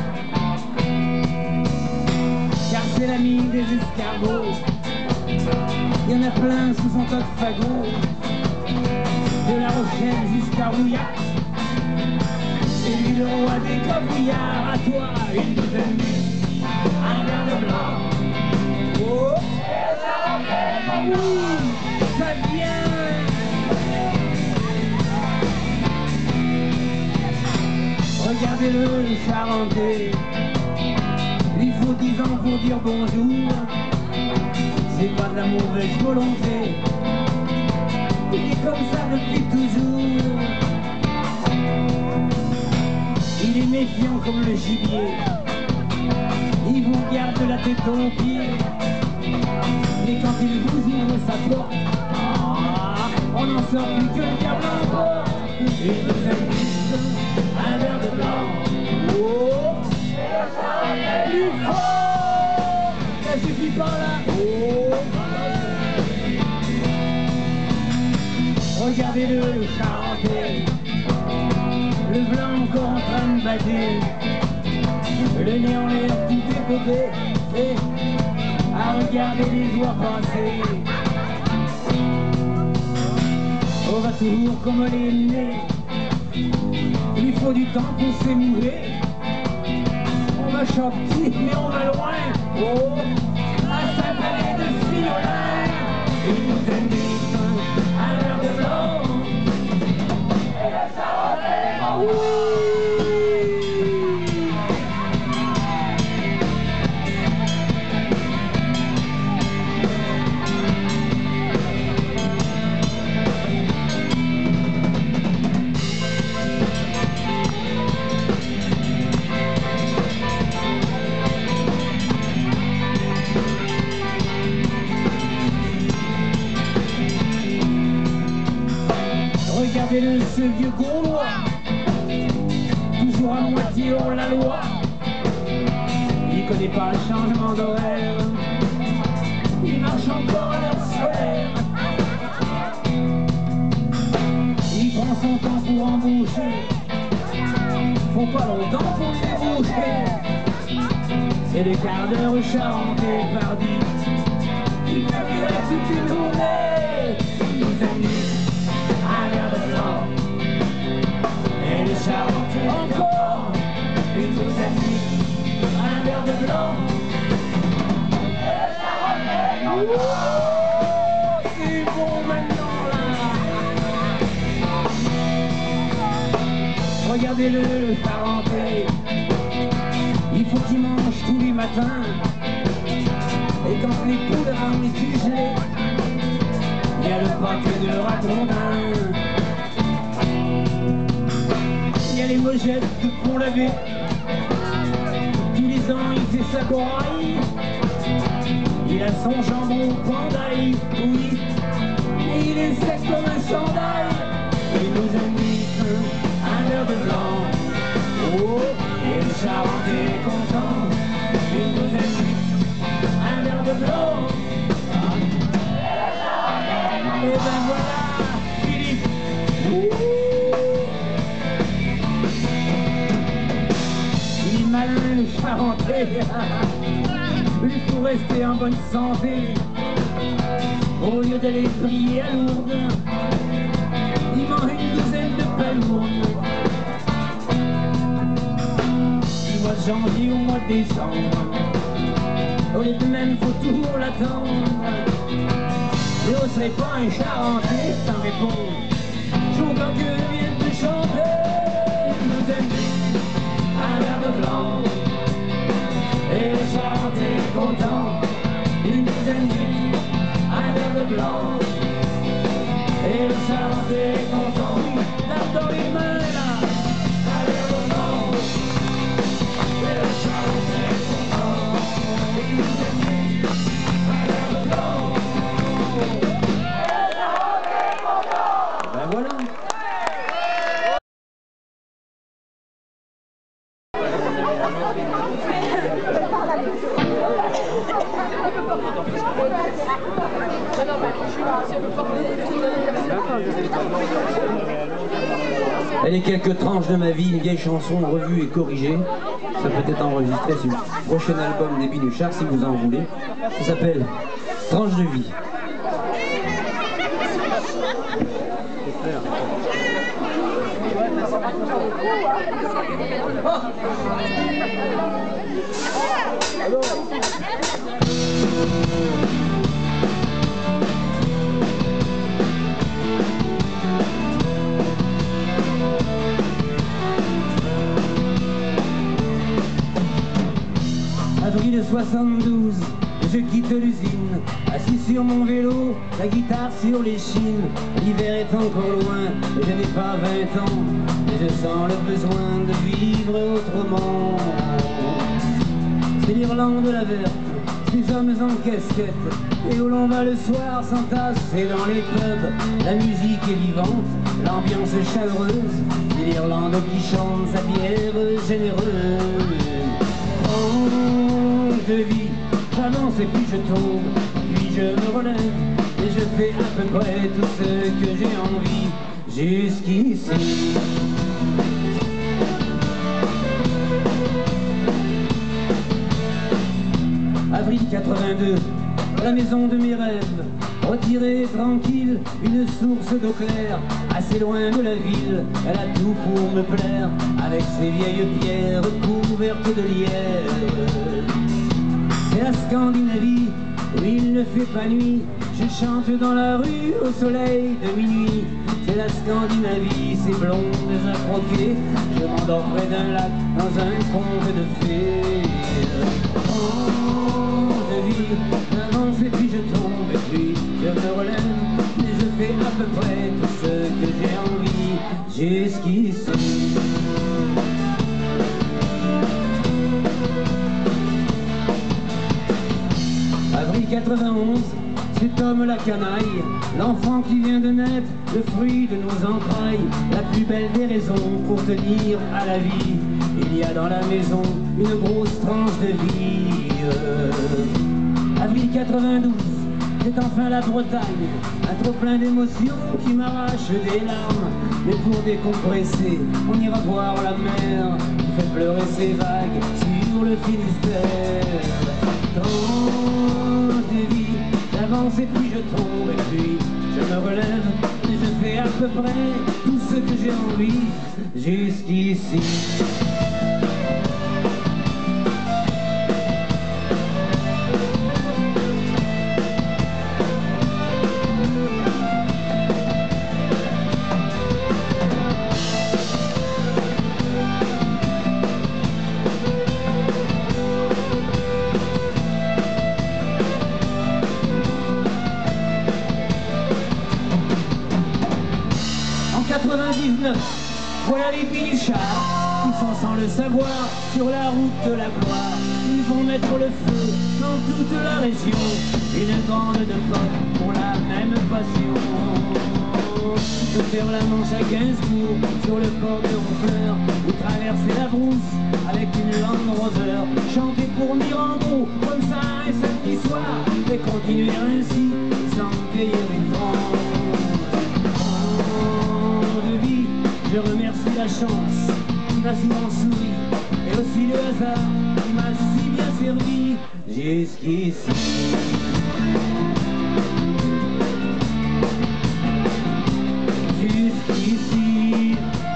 car c'est l'ami des escargots. Il y en a plein sous son tas de fagots, de La Rochelle jusqu'à Rouillac. C'est lui le roi des coquillards, à toi une douzaine. Un verre de blanc. Oh, oui, ça vient. Regardez-le Charentais, il faut 10 ans pour dire bonjour. C'est pas de la mauvaise volonté, il est comme ça depuis toujours. Il est méfiant comme le gibier, il vous garde la tête aux pieds. Et quand il vous ouvre sa porte, on n'en sort plus que le diable emporte. Il nous invite un verre de blanc. Oh, plus fort, ça suffit pas là. Oh, regardez-le Charentais, le blanc encore en train de battre, le nez en l'air tout débobé, et à regarder les oies passer. On va toujours comme les nez, il faut du temps pour s'émouler. On va chanter mais on va loin, oh, à Saint-Palais de Fiolin. Il nous invite un verre de blanc et la Charentais. Regardez-le, ce vieux Gaulois, toujours à moitié hors la loi. Il connaît pas le changement d'horaire, il marche encore à l'heure solaire. Il prend son temps pour embaucher, faut pas longtemps pour le déboucher. C'est le quart d'heure Charentais pardi, il fait durer toute une journée. Il nous invite un verre de blanc et le Charentais encore. Il nous invite un verre de blanc et le Charentais encore. Oh, c'est bon maintenant là. Regardez-le Charentais, il faut qu'il mange tous les matins. Et quand les poules vont les fuseler, il y a le paquet de ratondins, il y a les mojettes de Pont-l'Abbé. Tous les ans il fait sa coraille, il a son jambon pandaille, oui, et il est sec comme un chandail. Il nous invite un verre de blanc, oh, et le Charentais est content. Il nous invite un verre de blanc. Et ben voilà, Philippe. Il est malin le Charentais, il faut rester en bonne santé. Au lieu d'aller prier à Lourdes, il mange une douzaine de palourdes. Du mois de janvier au mois de décembre, au lieu de même faut toujours l'attendre. Et on serait pas un Charentais sans répondre. Je vois que vient de chanter. Il nous invite un verre de blanc et le Charentais est content. Il nous invite un verre de blanc et le Charentais est content. Tape dans les mains là, un verre de blanc et le Charentais est content. Il nous invite un verre de blanc. Ben voilà. Et les quelques tranches de ma vie, une vieille chanson revue et corrigée. Ça peut être enregistré sur le prochain album des Binuchards si vous en voulez. Ça s'appelle Tranche de vie. 72, je quitte l'usine, assis sur mon vélo, la guitare sur les chines. L'hiver est encore loin, je n'ai pas 20 ans, mais je sens le besoin de vivre autrement. C'est l'Irlande la verte, ces hommes en casquette, et où l'on va le soir s'entasser dans les pubs. La musique est vivante, l'ambiance chaleureuse, c'est l'Irlande qui chante sa bière généreuse. Oh, je vis, j'avance et puis je tombe, puis je me relève, et je fais à peu près tout ce que j'ai envie jusqu'ici. Avril 82, la maison de mes rêves, retirée tranquille, une source d'eau claire, assez loin de la ville, elle a tout pour me plaire, avec ses vieilles pierres couvertes de lierre. C'est la Scandinavie, où il ne fait pas nuit, je chante dans la rue au soleil de minuit. C'est la Scandinavie, ces blondes à croquer, je m'endors près d'un lac dans un conte de fées. Oh, je vis, j'avance et puis je tombe, et puis je me relève, et je fais à peu près tout ce que j'ai envie jusqu'ici. Avril 91, cet homme la canaille, l'enfant qui vient de naître, le fruit de nos entrailles, la plus belle des raisons pour tenir à la vie. Il y a dans la maison une grosse tranche de vie. Avril 92, c'est enfin la Bretagne, un trop plein d'émotions qui m'arrache des larmes. Mais pour décompresser, on ira voir la mer qui fait pleurer ses vagues sur le Finistère. Quand je vis, j'avance et puis je tombe, et puis je me relève, et je fais à peu près tout ce que j'ai envie jusqu'ici. Voilà les pilichards qui sont sans le savoir sur la route de la gloire. Ils vont mettre le feu dans toute la région. Une bande de potes pour la même passion. De faire la Manche à Gainsbourg sur le port de Honfleur, ou traverser la brousse avec une Land Rover, chanter pour Mirambeau comme ça un samedi soir, et continuer ainsi sans payer une franc. Je remercie la chance qui m'a souvent souri, et aussi le hasard qui m'a si bien servi jusqu'ici. Jusqu'ici.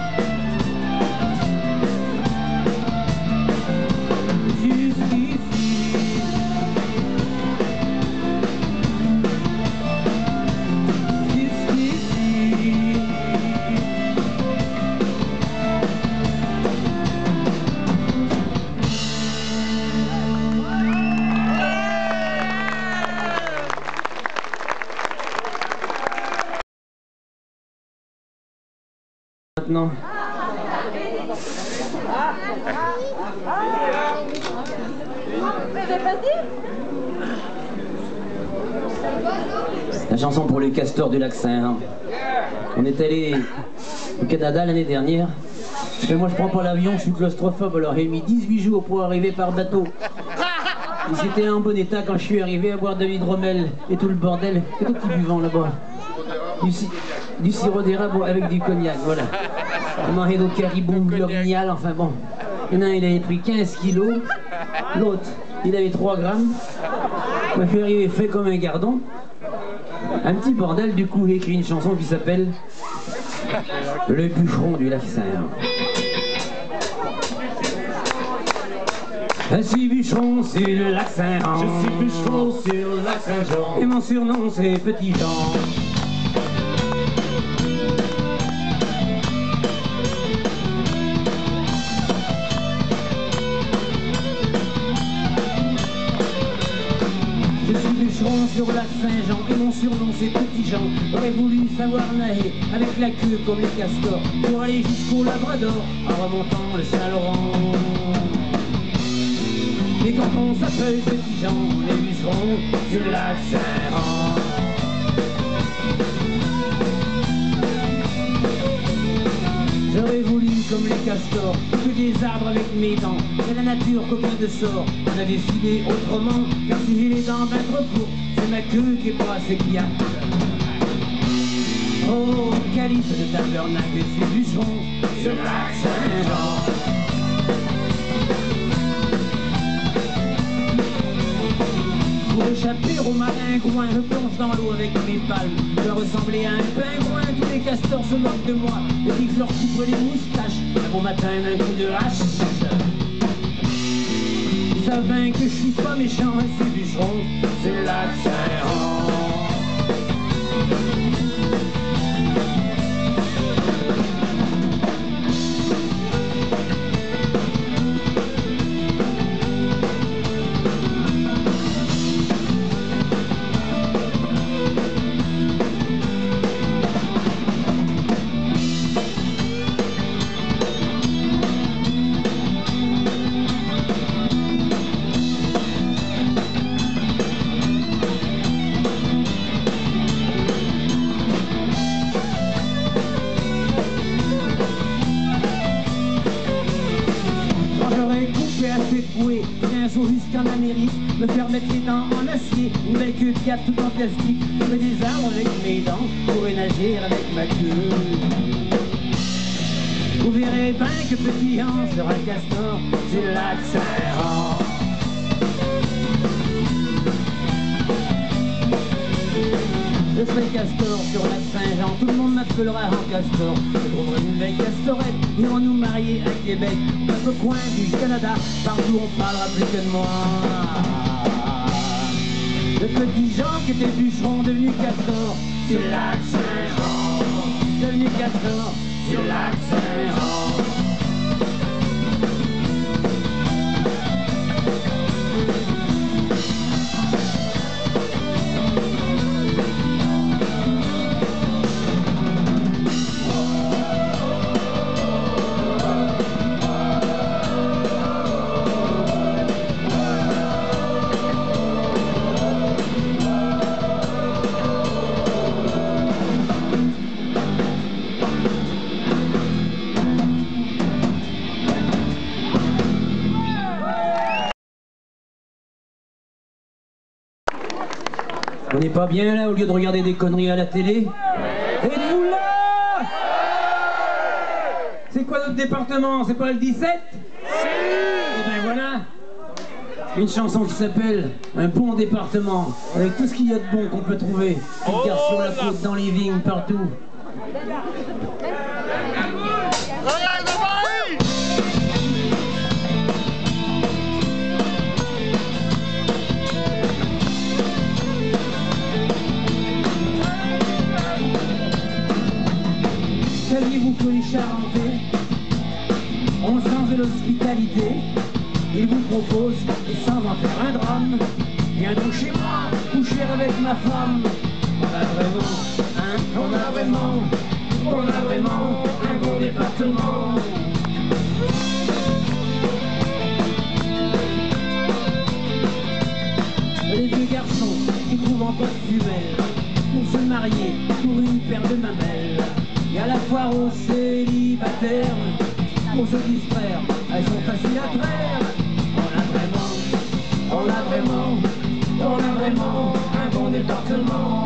Maintenant. La chanson pour les castors du lac Saint-Jean. On est allé au Canada l'année dernière. Et moi je prends pas l'avion, je suis claustrophobe, alors j'ai mis 18 jours pour arriver par bateau. Et c'était en bon état quand je suis arrivé à boire de l'hydromel et tout le bordel. Et tout petit buvant là-bas. Du sirop d'érable avec du cognac, voilà. Un marino caribou, l'orignal, enfin bon. Il y en a un, il avait pris 15 kilos. L'autre, il avait 3 grammes. Moi, je suis arrivé fait comme un gardon. Un petit bordel, du coup, j'ai écrit une chanson qui s'appelle Le bûcheron du lac Saint-Jean. Je suis bûcheron sur le lac Saint-Jean. Je suis bûcheron sur le lac Saint-Jean. Et mon surnom, c'est Petit Jean. sur le lac Saint-Jean et mon surnom c'est Petit Jean. J'aurais voulu savoir nager avec la queue comme les castors pour aller jusqu'au Labrador en remontant le Saint-Laurent. Mais quand on s'appelle Petit Jean, les bûcherons sur le lac Saint-Jean. J'aurais voulu, comme les castors, couper des arbres avec mes dents. Mais la nature, combien de sorts, on avait filé autrement. Car si j'ai les dents bien trop courtes, c'est ma queue qui est pas assez pliante. Oh, calife de tabernacle et ses bûcherons sur le lac Saint-Jean. Pour échapper aux maringouins, je plonge dans l'eau avec mes palmes. Je ressemblais à un pingouin, tous les castors se moquent de moi. Et puis que je leur coupe les moustaches, un bon matin d'un coup de hache. Ils savent bien que je suis pas méchant, et ces bûcherons, c'est le lac Saint-Jean. Un jour jusqu'en Amérique, me faire mettre les dents en acier, une belle queue de gâte tout en plastique, je fais des arbres avec mes dents, pour nager avec ma queue. Vous verrez bien que Petit Jean sera castor, c'est le lac Saint-Jean. Je serai castor sur le lac Saint-Jean, tout le monde m'appellera en castor. Je trouverai une belle castorette, irons nous marier à Québec. Dans ce coin du Canada, partout on parlera plus que de moi. Le Petit Jean qui était bûcheron, devenu castor, c'est le lac Saint-Jean. Devenu castor, c'est le lac Saint-Jean. On n'est pas bien là au lieu de regarder des conneries à la télé? Êtes-vous là? C'est quoi notre département? C'est pas le 17? Si! Et ben voilà! Une chanson qui s'appelle Un bon département, avec tout ce qu'il y a de bon qu'on peut trouver. Une carte sur la côte, dans les vignes, partout. Saviez-vous que les Charentais ont le sens de l'hospitalité? Ils vous proposent, et sans en faire un drame, viens donc chez moi, coucher avec ma femme. On a vraiment, on a vraiment un bon département. Les vieux garçons qui trouvent encore femelle pour se marier pour une paire de mamelles. Et à la foire aux célibataires, pour se distraire, elles sont faciles à traire. On a vraiment un bon département.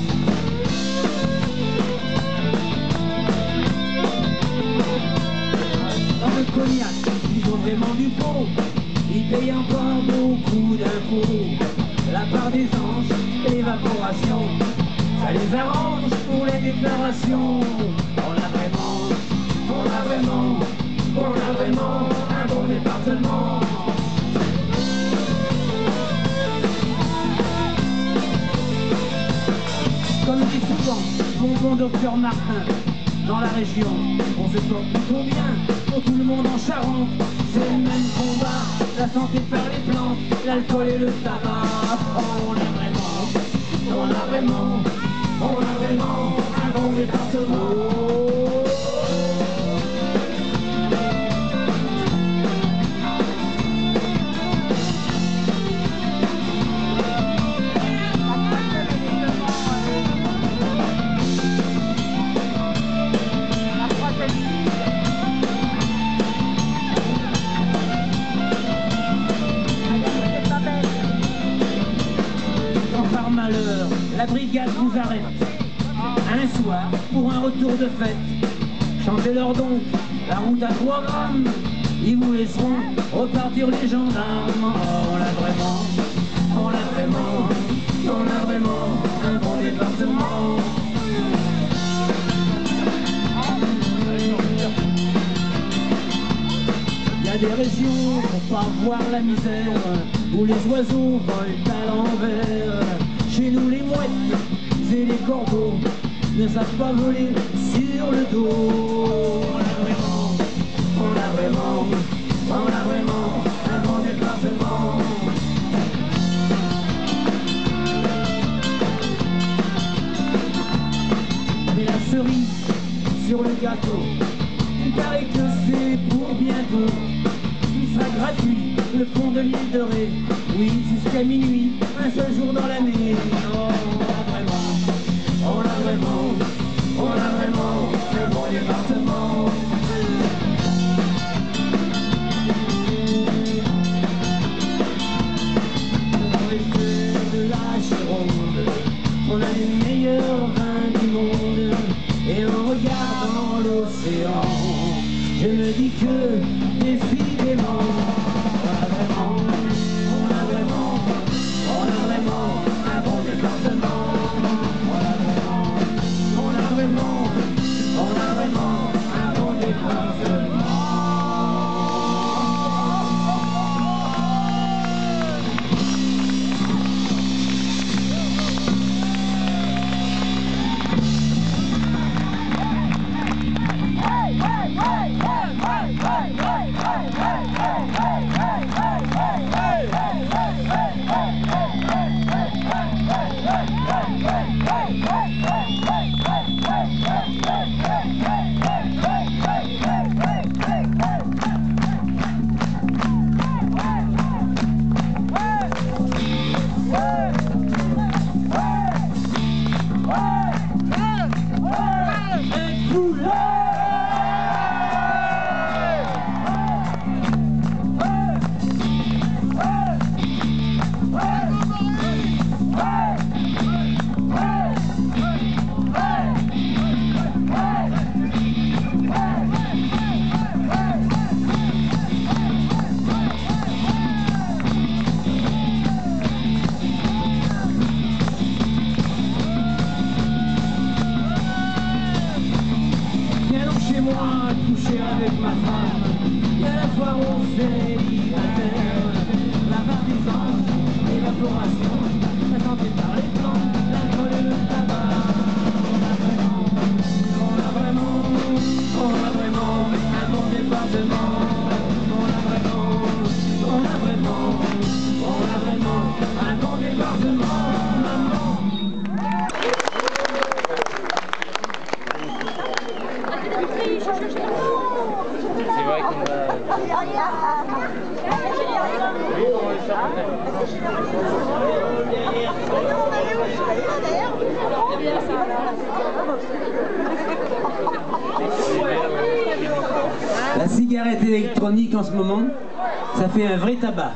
Dans le cognac, ils ont vraiment du pot. Ils payent encore beaucoup d'impôts. La part des anges et l'évaporation, ça les arrange pour les déclarations. On a vraiment un bon département. Comme dit souvent mon bon docteur Martin, dans la région, on se porte plutôt bien. Pour tout le monde en Charente, c'est le même combat. La santé par les plantes, l'alcool et le tabac. Oh, on est vraiment On a vraiment un bon département. La brigade vous arrête un soir pour un retour de fête. Chantez-leur donc la route à 3 grammes, ils vous laisseront repartir les gendarmes. Oh, on a vraiment un bon département. Il y a des régions pour pas voir la misère, où les oiseaux volent à l'envers. Chez nous les mouettes et les corbeaux ne savent pas voler sur le dos. On a vraiment un bon département. Mais la cerise sur le gâteau, il paraît que c'est pour bientôt. Il sera gratuit le pont de l'île de Ré, oui, jusqu'à minuit, un seul jour dans l'année. Oh, on a vraiment un bon département. Dans les feux de la Gironde, on a les meilleurs vins du monde. Et en regardant l'océan, je me dis que décidément, on a vraiment un bon département. On a vraiment un bon département. Coucher avec ma femme, et à la fois on célibataire, la partisane, l'évaporation, la santé par les plans, l'alcool et le tabac. On a vraiment un bon département. On a vraiment un bon département. C'est vrai qu'on va... La cigarette électronique en ce moment, ça fait un vrai tabac.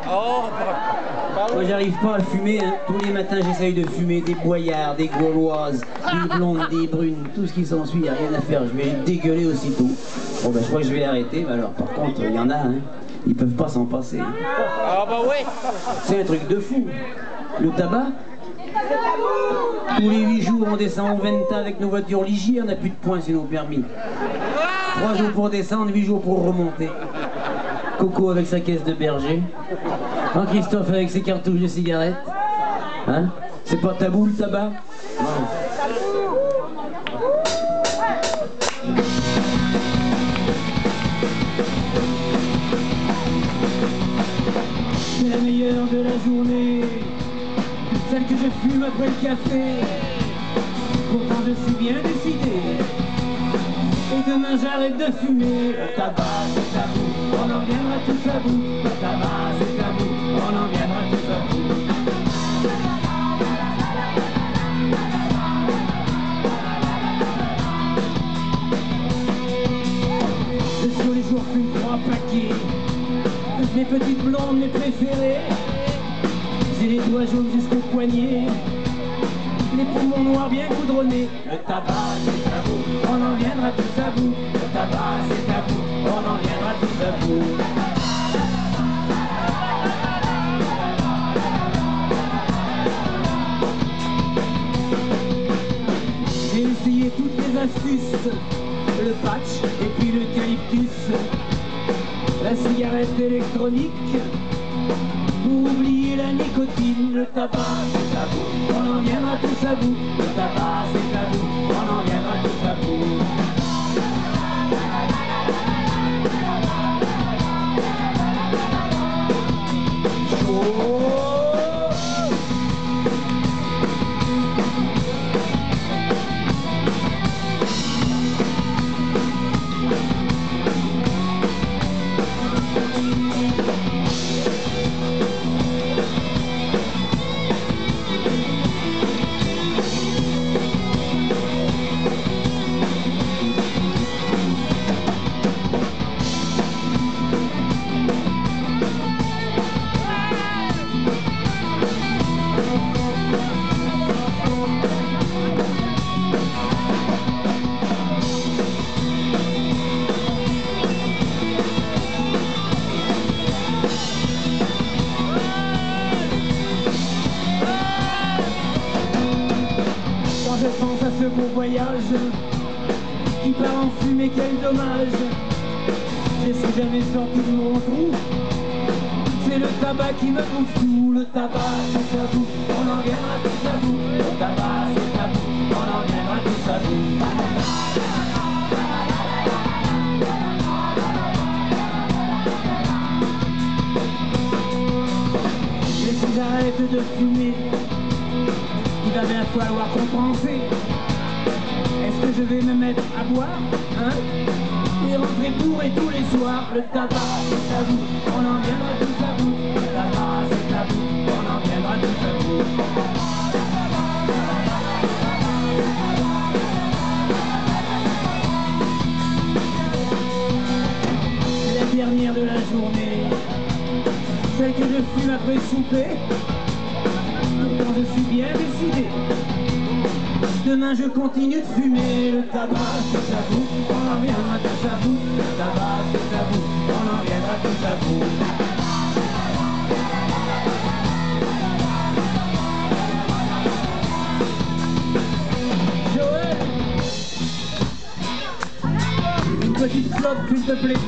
Moi j'arrive pas à le fumer, hein. Tous les matins j'essaye de fumer des boyards, des gauloises, des blondes, des brunes, tout ce qui s'ensuit, il n'y a rien à faire, je vais dégueuler aussitôt. Bon ben je crois que je vais arrêter, mais alors par contre il y en a, hein, ils peuvent pas s'en passer. Ah bah ouais. C'est un truc de fou. Le tabac, tous les 8 jours on descend au Venta avec nos voitures Ligier, on n'a plus de points sur nos permis. 3 jours pour descendre, 8 jours pour remonter. Coco avec sa caisse de berger. Jean-Christophe avec ses cartouches de cigarettes. Hein? C'est pas tabou le tabac? Non. C'est la meilleure de la journée. celle que je fume après le café. Pourtant je suis bien décidé. Et demain j'arrête de fumer. Le tabac c'est tabou, on en viendra tous à bout. Le tabac c'est tabou, on en viendra tous à bout. Je tous les jours fume 3 paquets. Mes petites blondes, mes préférées. J'ai les doigts jaunes jusqu'au poignet, les poumons noirs bien goudronnés. Le tabac c'est tabou, on en viendra tous à bout. Le tabac c'est tabou, on en viendra tous à bout. J'ai essayé toutes les astuces, le patch et puis l'eucalyptus, la cigarette électronique, pour oublier la nicotine. Le tabac c'est tabou, on en viendra tous à bout. Le tabac c'est tabou, on en viendra tous à bout. Je pense à ce beau voyage qui part en fumée, quel dommage. Je suis jamais sorti de mon trou, c'est le tabac qui me bouffe tout. Le tabac c'est tabou, on en viendra tous à bout. Le tabac c'est tabou, on en viendra tous à bout. Et si j'arrête de fumer, il va bien falloir compenser. Est-ce que je vais me mettre à boire, hein, et rentrer bourré tous les soirs? Le tabac c'est tabou, on en viendra tous à bout. Le tabac c'est tabou, on en viendra tous à bout. C'est la dernière de la journée, celle que je fume après souper. Pourtant je suis bien décidé. Demain je continue de fumer. Le tabac c'est tabou, on en viendra tous à bout. Le tabac c'est tabou, on en viendra tous à bout. Joël, une petite clope s'il te plaît.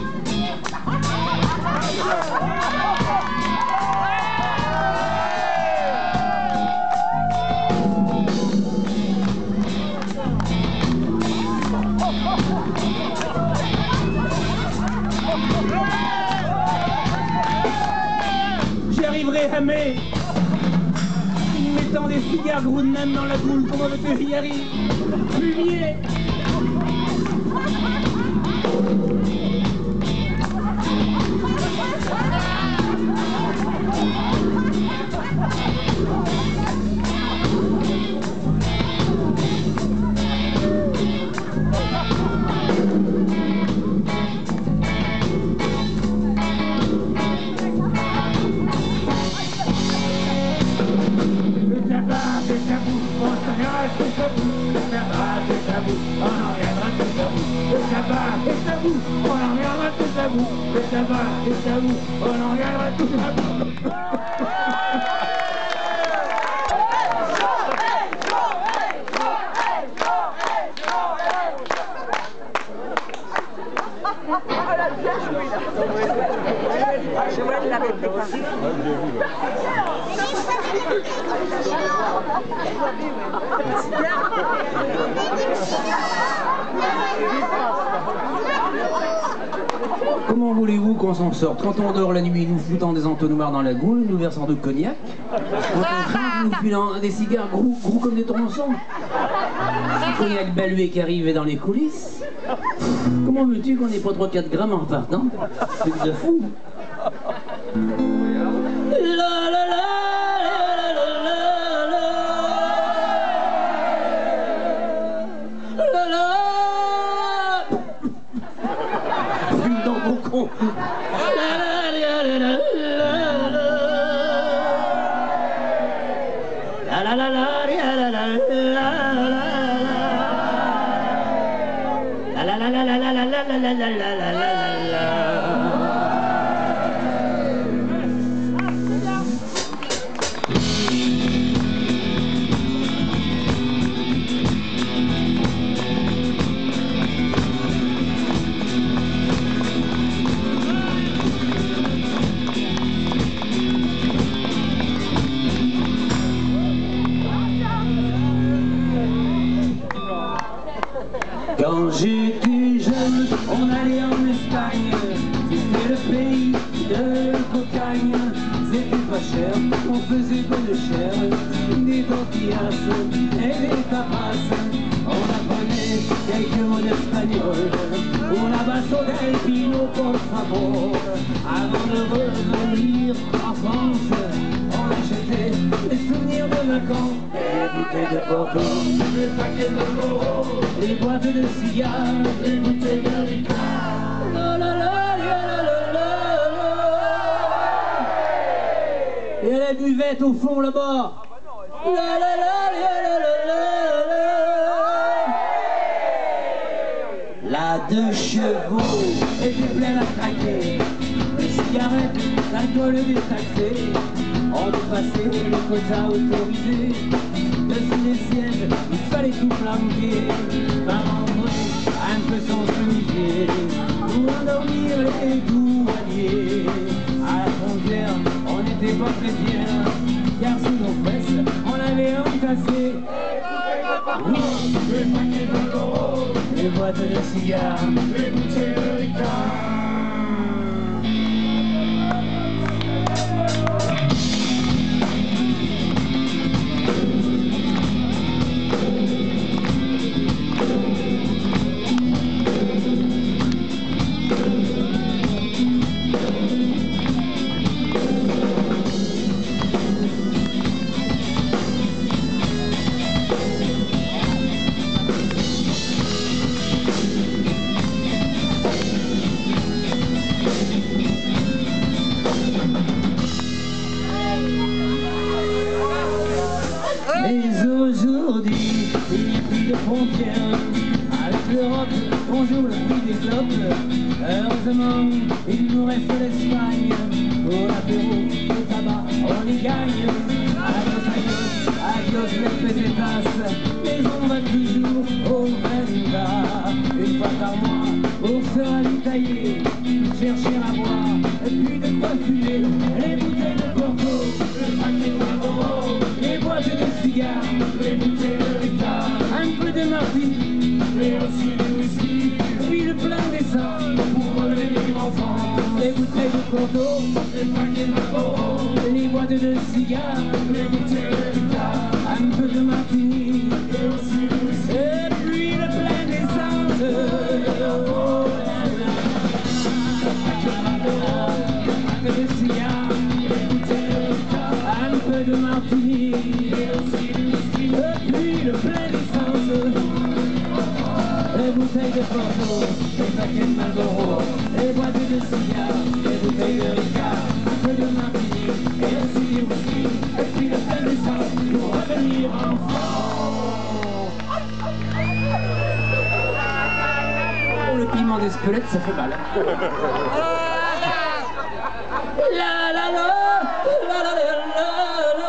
J'arriverai à mai, mettant des cigares gros de même dans la boule. Comment veux-tu que j'y arrive? Fumier. Le tabac est tabou, on en viendra tous à bout. Joël l'avait préparé. Comment voulez-vous qu'on s'en sorte? Quand on dort la nuit, nous foutant des entonnoirs dans la goule, nous versant de cognac. Quand on craint, nous filant des cigares gros comme des tronçons. Cognac balué qui arrive dans les coulisses. Comment veux-tu qu'on ait pas 3-4 grammes en repartant? Truc de fou. La la la. Quand j'étais jeune, on allait en Espagne, c'était le pays de la cocagne. C'était pas cher, on faisait bonne chair, des tortillas et des tapas. On apprenait quelques mots d'espagnol, un abasso del vino por favor. Avant de revenir en France, on achetait des souvenirs de vacances, des bouteilles de Porto, des paquets de Moro, des boîtes de cigares, des bouteilles de Ricard. La la la la la la la. Et la buvette au fond là-bas. La la la la la la la. La 2 chevaux était pleine à craquer. Les cigarettes, l'alcool détaxé. On dépassait les quotas autorisés. Dessus les sièges, il fallait tout flanquer. Par rentrer un peu sans se pour endormir les douaniers. À la frontière, on n'était pas très fiers, car sous nos fesses, on avait entassé. Oui, les paquets de Toro, les boîtes de cigares, les bouteilles de Ricard. Mais aujourd'hui, il n'y a plus de frontières. Avec l'Europe, on joue le prix des clopes. Heureusement, il nous reste l'Espagne. Pour l'apéro, le tabac, on y gagne. Adios les pesetas. Mais on va toujours au Venda. Une fois par mois, pour se ravitailler, chercher à boire, et puis de quoi fumer. Les bouteilles de Porto, le paquet de Moro, les boîtes de cigares, les bouteilles de Ricard, un peu de martini, mais aussi du whisky, puis le plein d'essence pour revenir enfant. Les bouteilles de Porto, les paquets de Moro, les boîtes de cigares, les bouteilles de Ricard, un peu de martini, mais aussi du whisky, et puis le plein d'essence. De cigares, un peu de martini, et puis le plein d'essence. Les bouteilles de Porto, les paquets de Marlboro, les boîtes de cigares, les bouteilles de Ricard, un peu de martini, et aussi du whisky, et puis le plein d'essence pour revenir en France. Oh, le piment d'Espelette, ça fait mal. La la la, la la la la.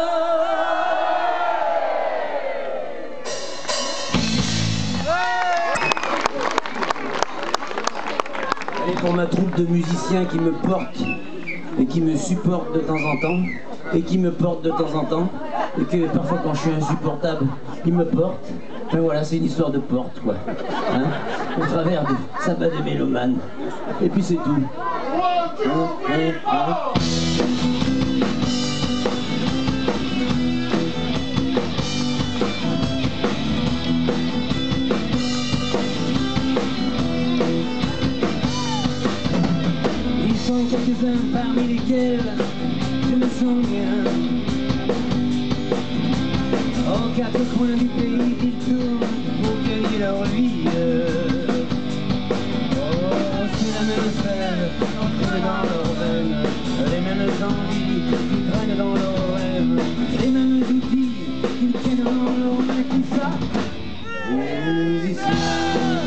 Allez, pour ma troupe de musiciens qui me portent et qui me supportent de temps en temps, et qui me portent de temps en temps, et que parfois quand je suis insupportable, ils me portent. Enfin voilà, c'est une histoire de porte, quoi. Hein, au travers du sabbat des mélomanes. Et puis c'est tout. Ils sont quelques-uns parmi lesquels je me sens bien. Aux quatre coins du pays, ils tournent pour gagner leur vie. Oh, c'est la même fête, entrée dans leurs veines, les mêmes envies qui traînent dans leurs rêves, les mêmes outils qu'ils tiennent dans leurs mains, qui ça, les musiciens.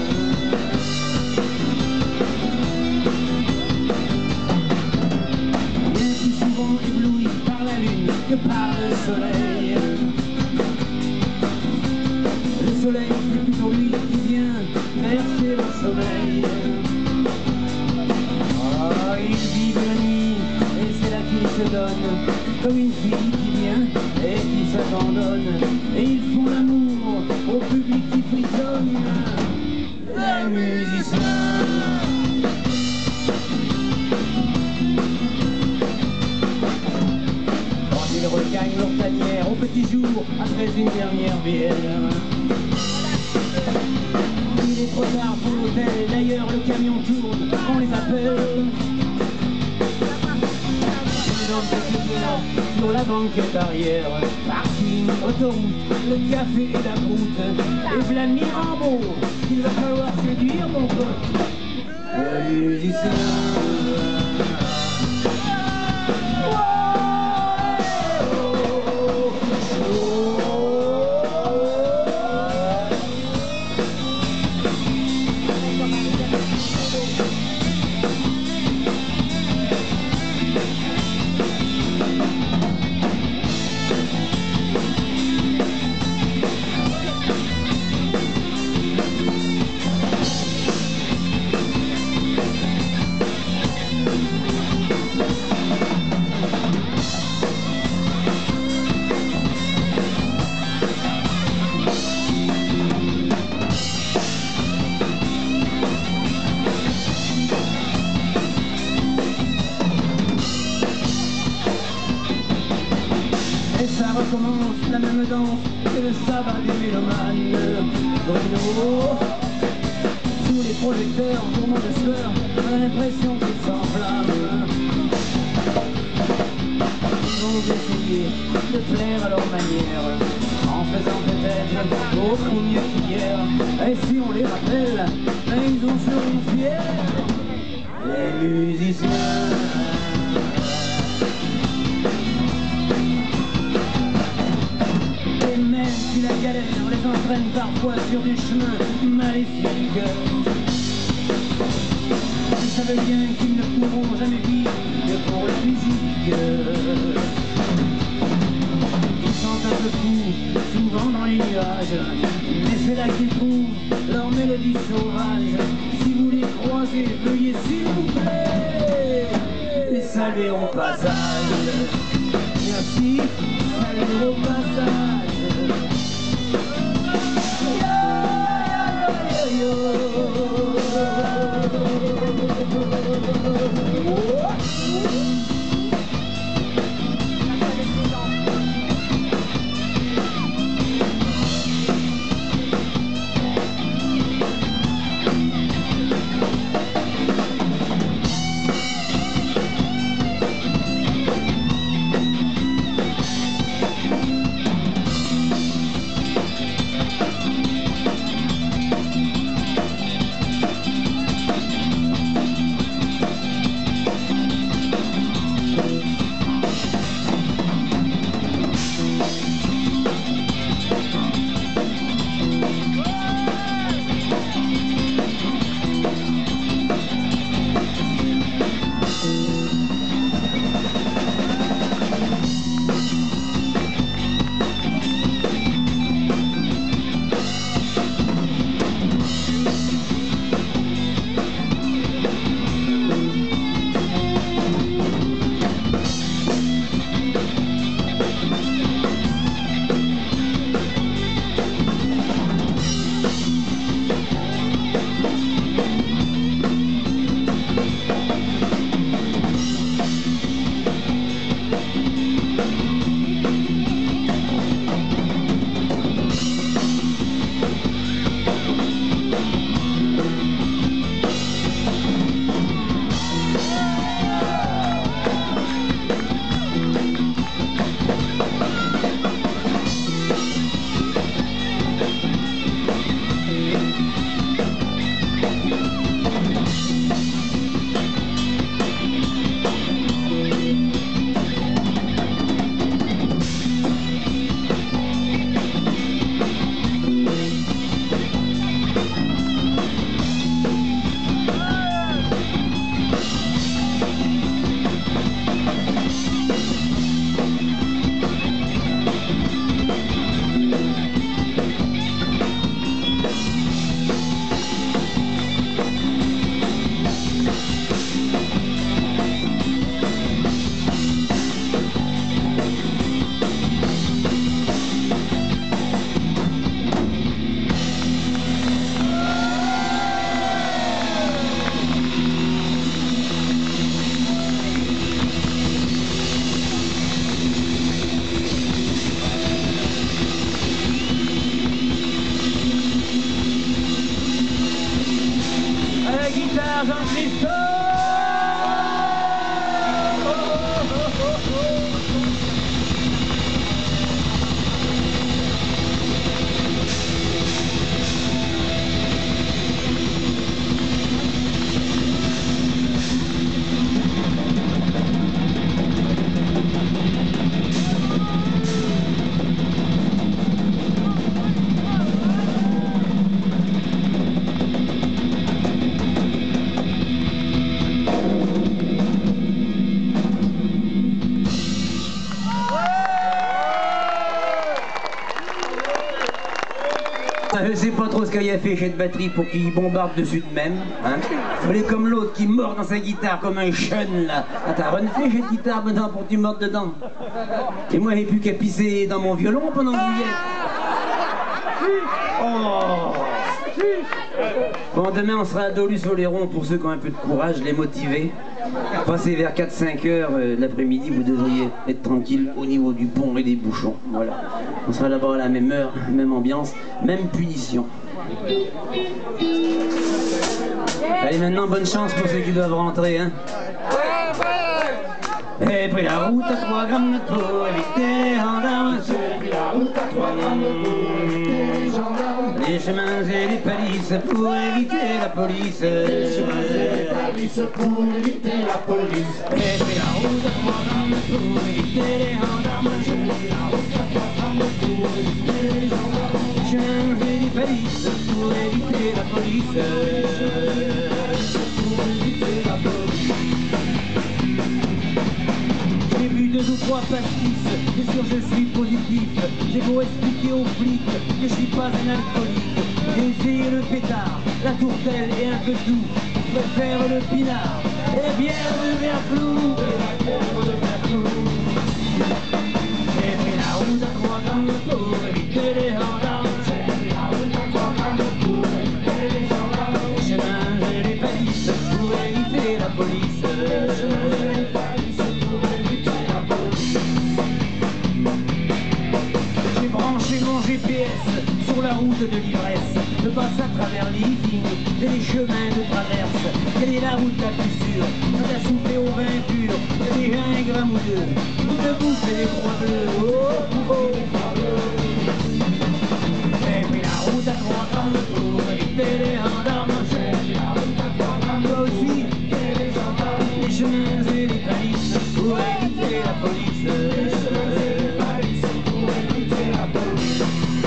Bien plus souvent éblouis par la lune que par le soleil. Le soleil, c'est plutôt lui qui vient bercer leur sommeil. Oh, ils vivent la nuit et c'est là qu'ils se donnent, comme une fille qui vient et qui s'abandonne. Et ils font l'amour au public qui frissonne. Les musiciens. Quand ils regagnent leur tanière au petit jour après une dernière bière. Il est trop tard pour l'hôtel, d'ailleurs le camion tourne, on les appelle. Une lampe de couleur sur la banquette arrière, parking, autoroute, le café et la croûte, et plein de Mirambeau, il va falloir séduire mon pote, le musicien. Recommence la même danse que le sabbat des mélomanes. Bruno, sous les projecteurs, tournant de sueur, on a l'impression qu'ils s'enflamment. Ils vont essayer de plaire à leur manière, en faisant peut-être beaucoup mieux qu'hier. Et si on les rappelle, ben ils en seront fiers, les musiciens. Si la galère les entraîne parfois sur des chemins maléfiques, ils savent bien qu'ils ne pourront jamais vivre que pour la musique. Ils sont un peu fous, souvent dans les nuages, mais c'est là qu'ils trouvent leur mélodie sauvage. Si vous les croisez, veuillez s'il vous plaît les saluer au passage. Merci, saluer au passage. sais pas trop ce qu'il y a fait chez de batterie pour qu'il bombarde dessus de même. Hein. Fallait comme l'autre qui mord dans sa guitare comme un chêne là. Ah, t'as renflé cette guitare maintenant pour que tu mordes dedans. Et moi, j'ai plus qu'à pisser dans mon violon pendant que vous y êtes. Oh. Bon, demain on sera à Dolu-sur-les-Ronds pour ceux qui ont un peu de courage, les motiver. Passez vers 4-5 heures de l'après-midi, vous devriez être tranquille au niveau du pont et des bouchons. Voilà. On sera là-bas à la même heure, même ambiance, même punition. Allez, maintenant, bonne chance pour ceux qui doivent rentrer, hein. J'ai pris la route à 3 grammes pour éviter les gendarmes. J'ai pris la route à 3 grammes pour éviter les gendarmes. Les chemins et les palisses pour éviter la police. Les chemins et les palisses pour éviter la police. J'ai pris la route à 3 grammes pour éviter les gendarmes. J'ai pris la route à 3 grammes pour éviter les gendarmes. Les chemins et les palisses pour éviter la police. Pour éviter la police. J'ai bu 2 ou 3 pastis, bien sûr je suis positif. J'ai beau expliquer aux flics que je suis pas un alcoolique. J'ai essayé le pétard, la tourtelle et un peu de tout. Je préfère le pinard et la bière de Verclou. J'ai pris la route à 3 grammes pour éviter les gendarmes. J'ai pris la route à 3 grammes pour éviter les gendarmes. Les chemins et les palisses pour éviter la police. Les chemins et les palisses pour éviter la police. J'ai branché mon GPS sur la route de l'ivresse. Je passe à travers les vignes et les chemins de traverse. Quelle est la route la plus sûre? Quand t'as soufflé au vin pur, t'as déjà un gramme ou deux. Tout debout fait des croix bleues. Oh, oh, oh. J'ai pris la route à 3 grammes pour éviter les gendarmes. J'ai pris la route à 3 grammes. Toi aussi, les gendarmes. Les chemins et les palisses pour éviter la police. Les chemins et les palisses pour éviter la police.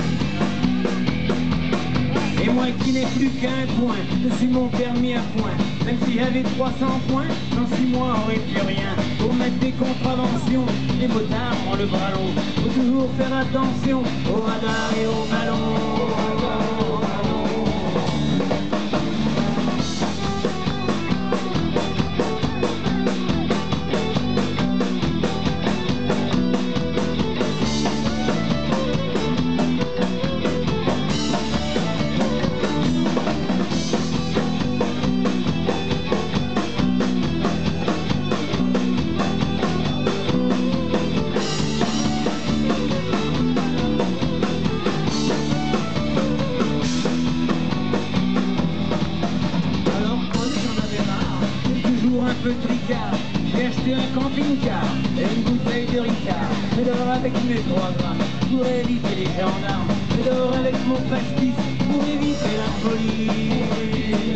Et moi qui n'ai plus qu'un point, je suis mon permis à point. Même si j'avais 300 points, dans 6 mois j'aurais plus rien. Pour mettre des contraventions, les motards ont le bras long. Faut toujours faire attention au radar et au ballon. J'ai acheté un camping-car et une bouteille de Ricard. Je dors avec mes 3 grammes pour éviter les gendarmes. Je dors avec mon pastis pour éviter la police.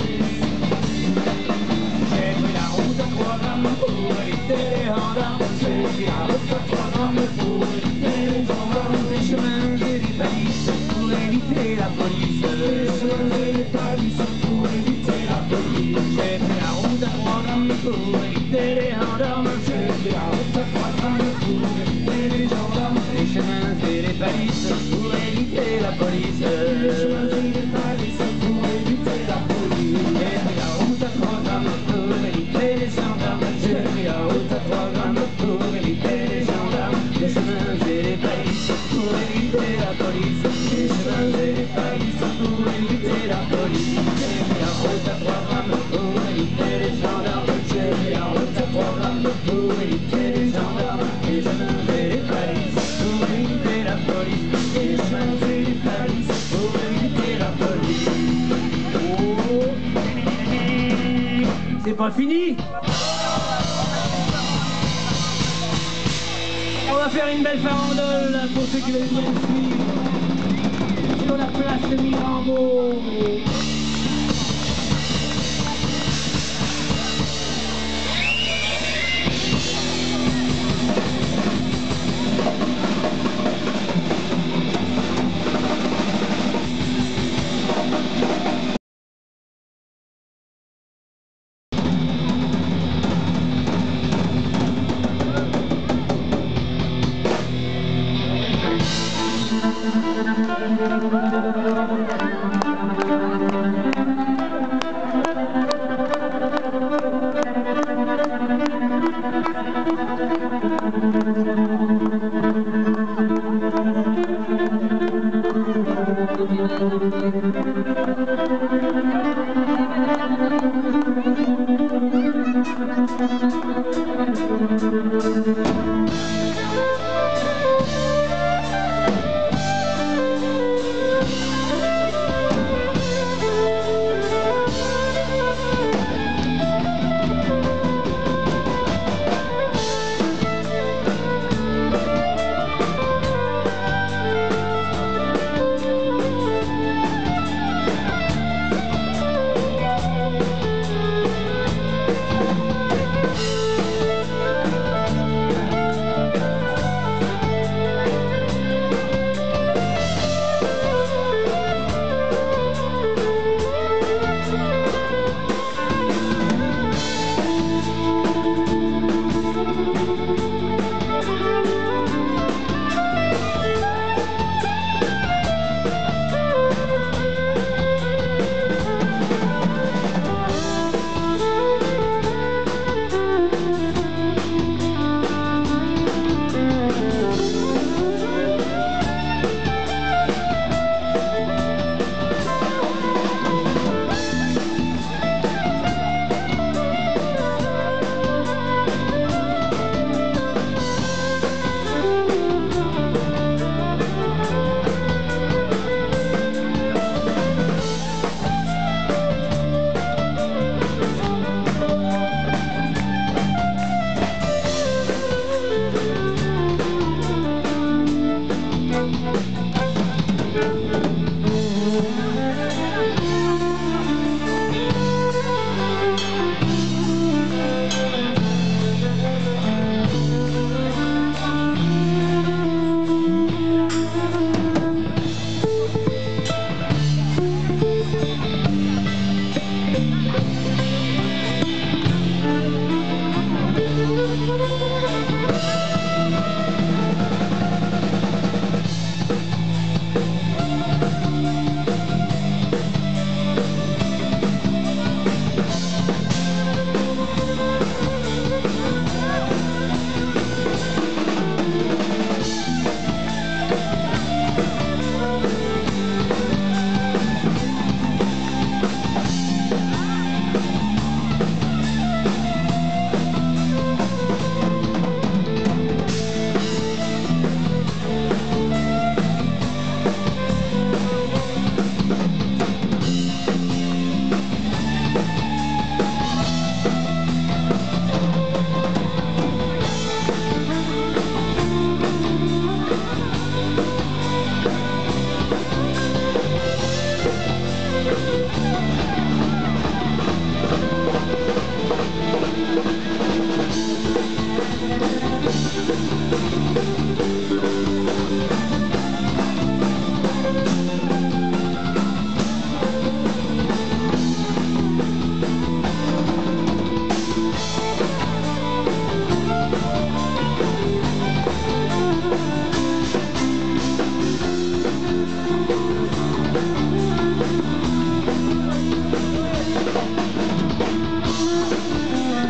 J'ai pris la route à 3 grammes pour éviter les gendarmes. J'ai pris la route à 3 grammes pour éviter les gendarmes. Les chemins et les balises pour éviter la police. Les chemins et les balises pour éviter la police. J'ai pris la route à 3 grammes pour éviter les gendarmes. J'ai pris la route à 3 grammes pour éviter les gendarmes. Les chemins et les balises pour éviter la police. Les chemins et les balises pour éviter la police. J'ai pris la route à 3 grammes pour éviter les gendarmes. J'ai pris la route à 3 grammes pour éviter les gendarmes. Les chemins et les balises pour éviter la police. Les chemins et les balises pour éviter la police. J'ai pris la route à 3 grammes pour éviter les gendarmes. J'ai pris la route à 3 grammes pour éviter les gendarmes. Les chemins et les balises pour éviter la police. Les chemins et les balises pour éviter la police. Oh. C'est pas fini. On va faire une belle farandole là, pour ceux qui veulent bien suivre. Sur la place de Mirambeau.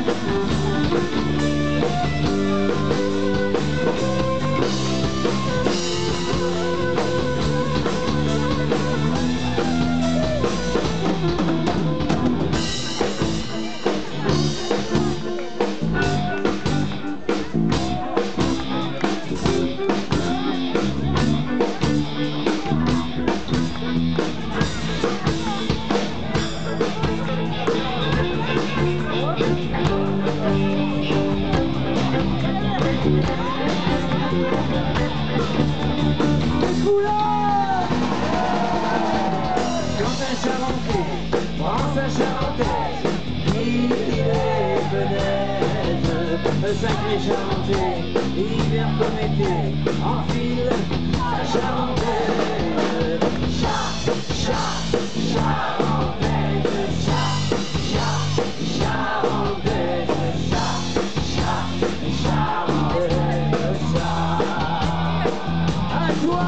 Sacré Charentais, hiver comme été, enfile sa charentaise. Charentaise, charentaise, charentaise, à toi.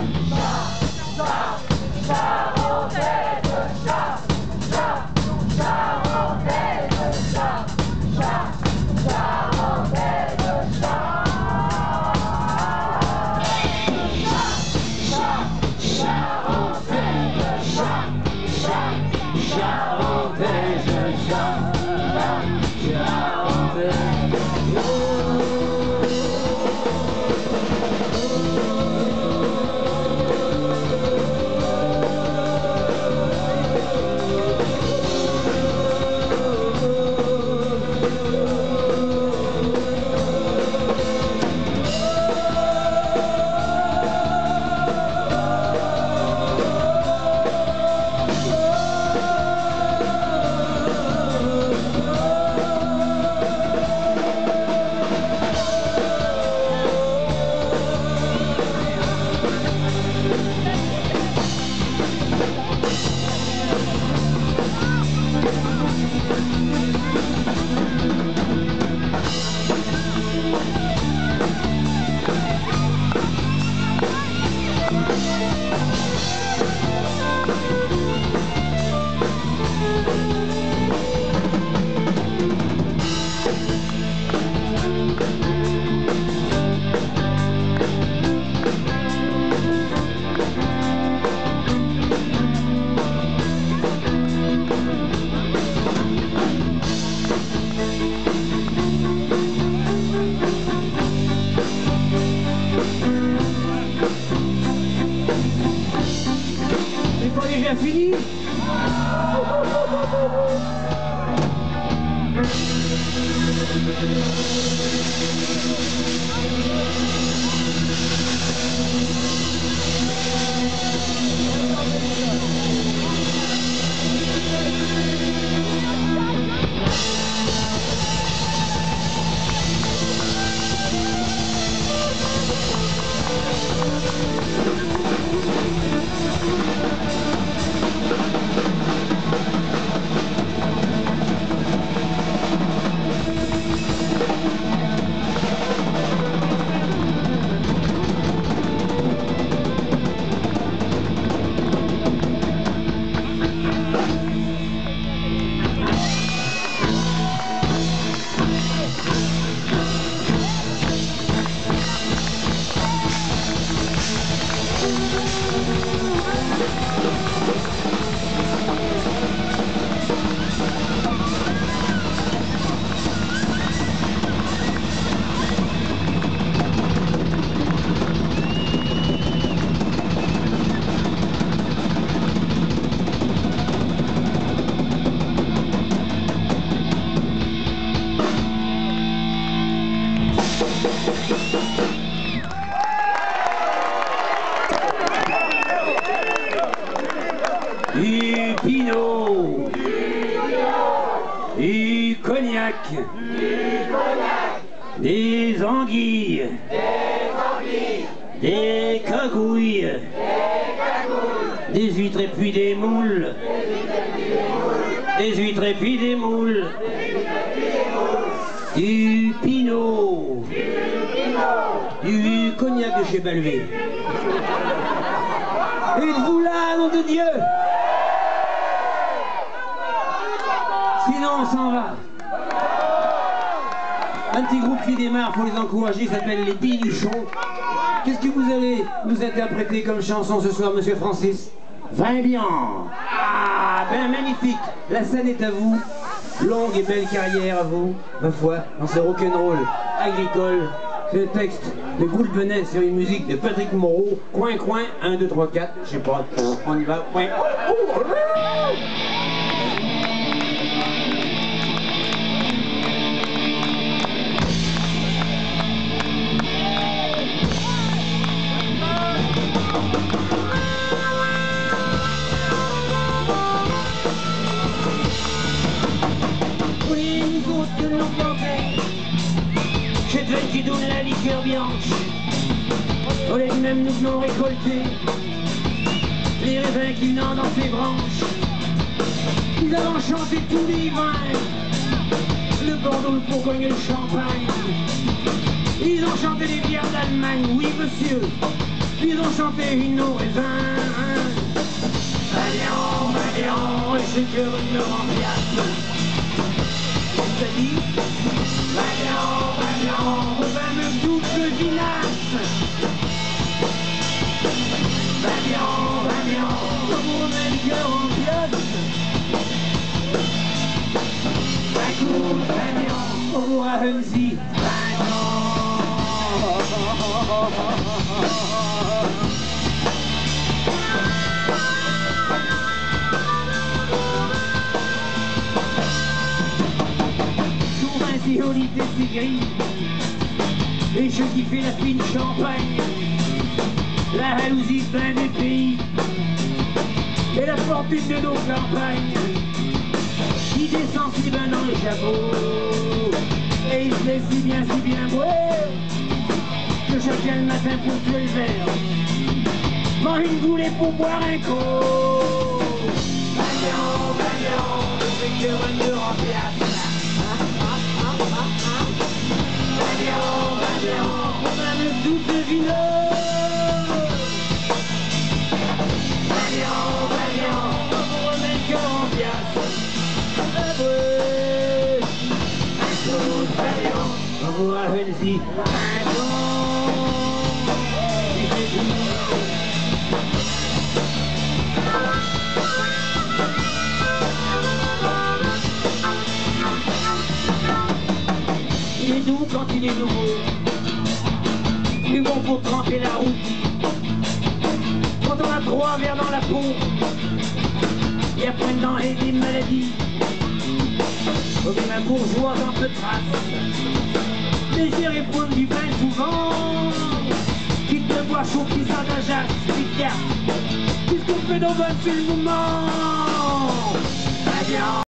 Déjà fini. Du pinot, du cognac, des anguilles, des cagouilles, des huîtres et puis des moules, des huîtres et puis des moules, du pinot, du cognac de chez Balvé. Êtes-vous là, nom de Dieu? Sinon on s'en va. Un petit groupe qui démarre pour les encourager, il s'appelle les Binichons. Qu'est-ce que vous allez nous interpréter comme chanson ce soir, monsieur Francis? Vin bien. Ah, ben magnifique. La scène est à vous. Longue et belle carrière à vous, ma foi, dans ce rock'n'roll agricole. C'est le texte de Goulbenet sur une musique de Patrick Moreau. Coin, coin, 1, 2, 3, 4. Je sais pas, on y va. Coin. Qui donne la liqueur blanche. On les mêmes nous venons récolter les raisins qui venant dans ses branches. Nous allons chanter tous les vins, le Bordeaux, le Bourgogne et le Champagne. Ils ont chanté les bières d'Allemagne, oui monsieur. Ils ont chanté nos raisins. Vaillant, et ce cœur me remplace. Qu'est-ce que dit? Vaillant, on va me double vinasse. Vaillant, on vous remet le cœur en pièce. Vaillant, on vous ramène si. Olité, c'est gris, et je kiffais la fine champagne, la jalousie plein des pays, et la fortune de nos campagnes, qui descend si bien dans le chapeau, et il se laisse si bien boire, que chacun le matin pour tuer le verre, mange une goulée pour boire un coup. Vaillant, le cœur me remplace. Vaillant, on a le double vineux. Vaillant, on vous remet le cœur en pièce. Vaillant, on vous ramène si. Il est doux quand il est nouveau, plus bon pour tremper la route. Quand on a 3 verres dans la peau, et après dedans et des maladies, faut que ma bourgeoise un peu trace. Légère et pointe du vin souvent, quitte de bois chaud qui s'engageasse, petite carte, puisqu'on fait nos bonnes sur le moment.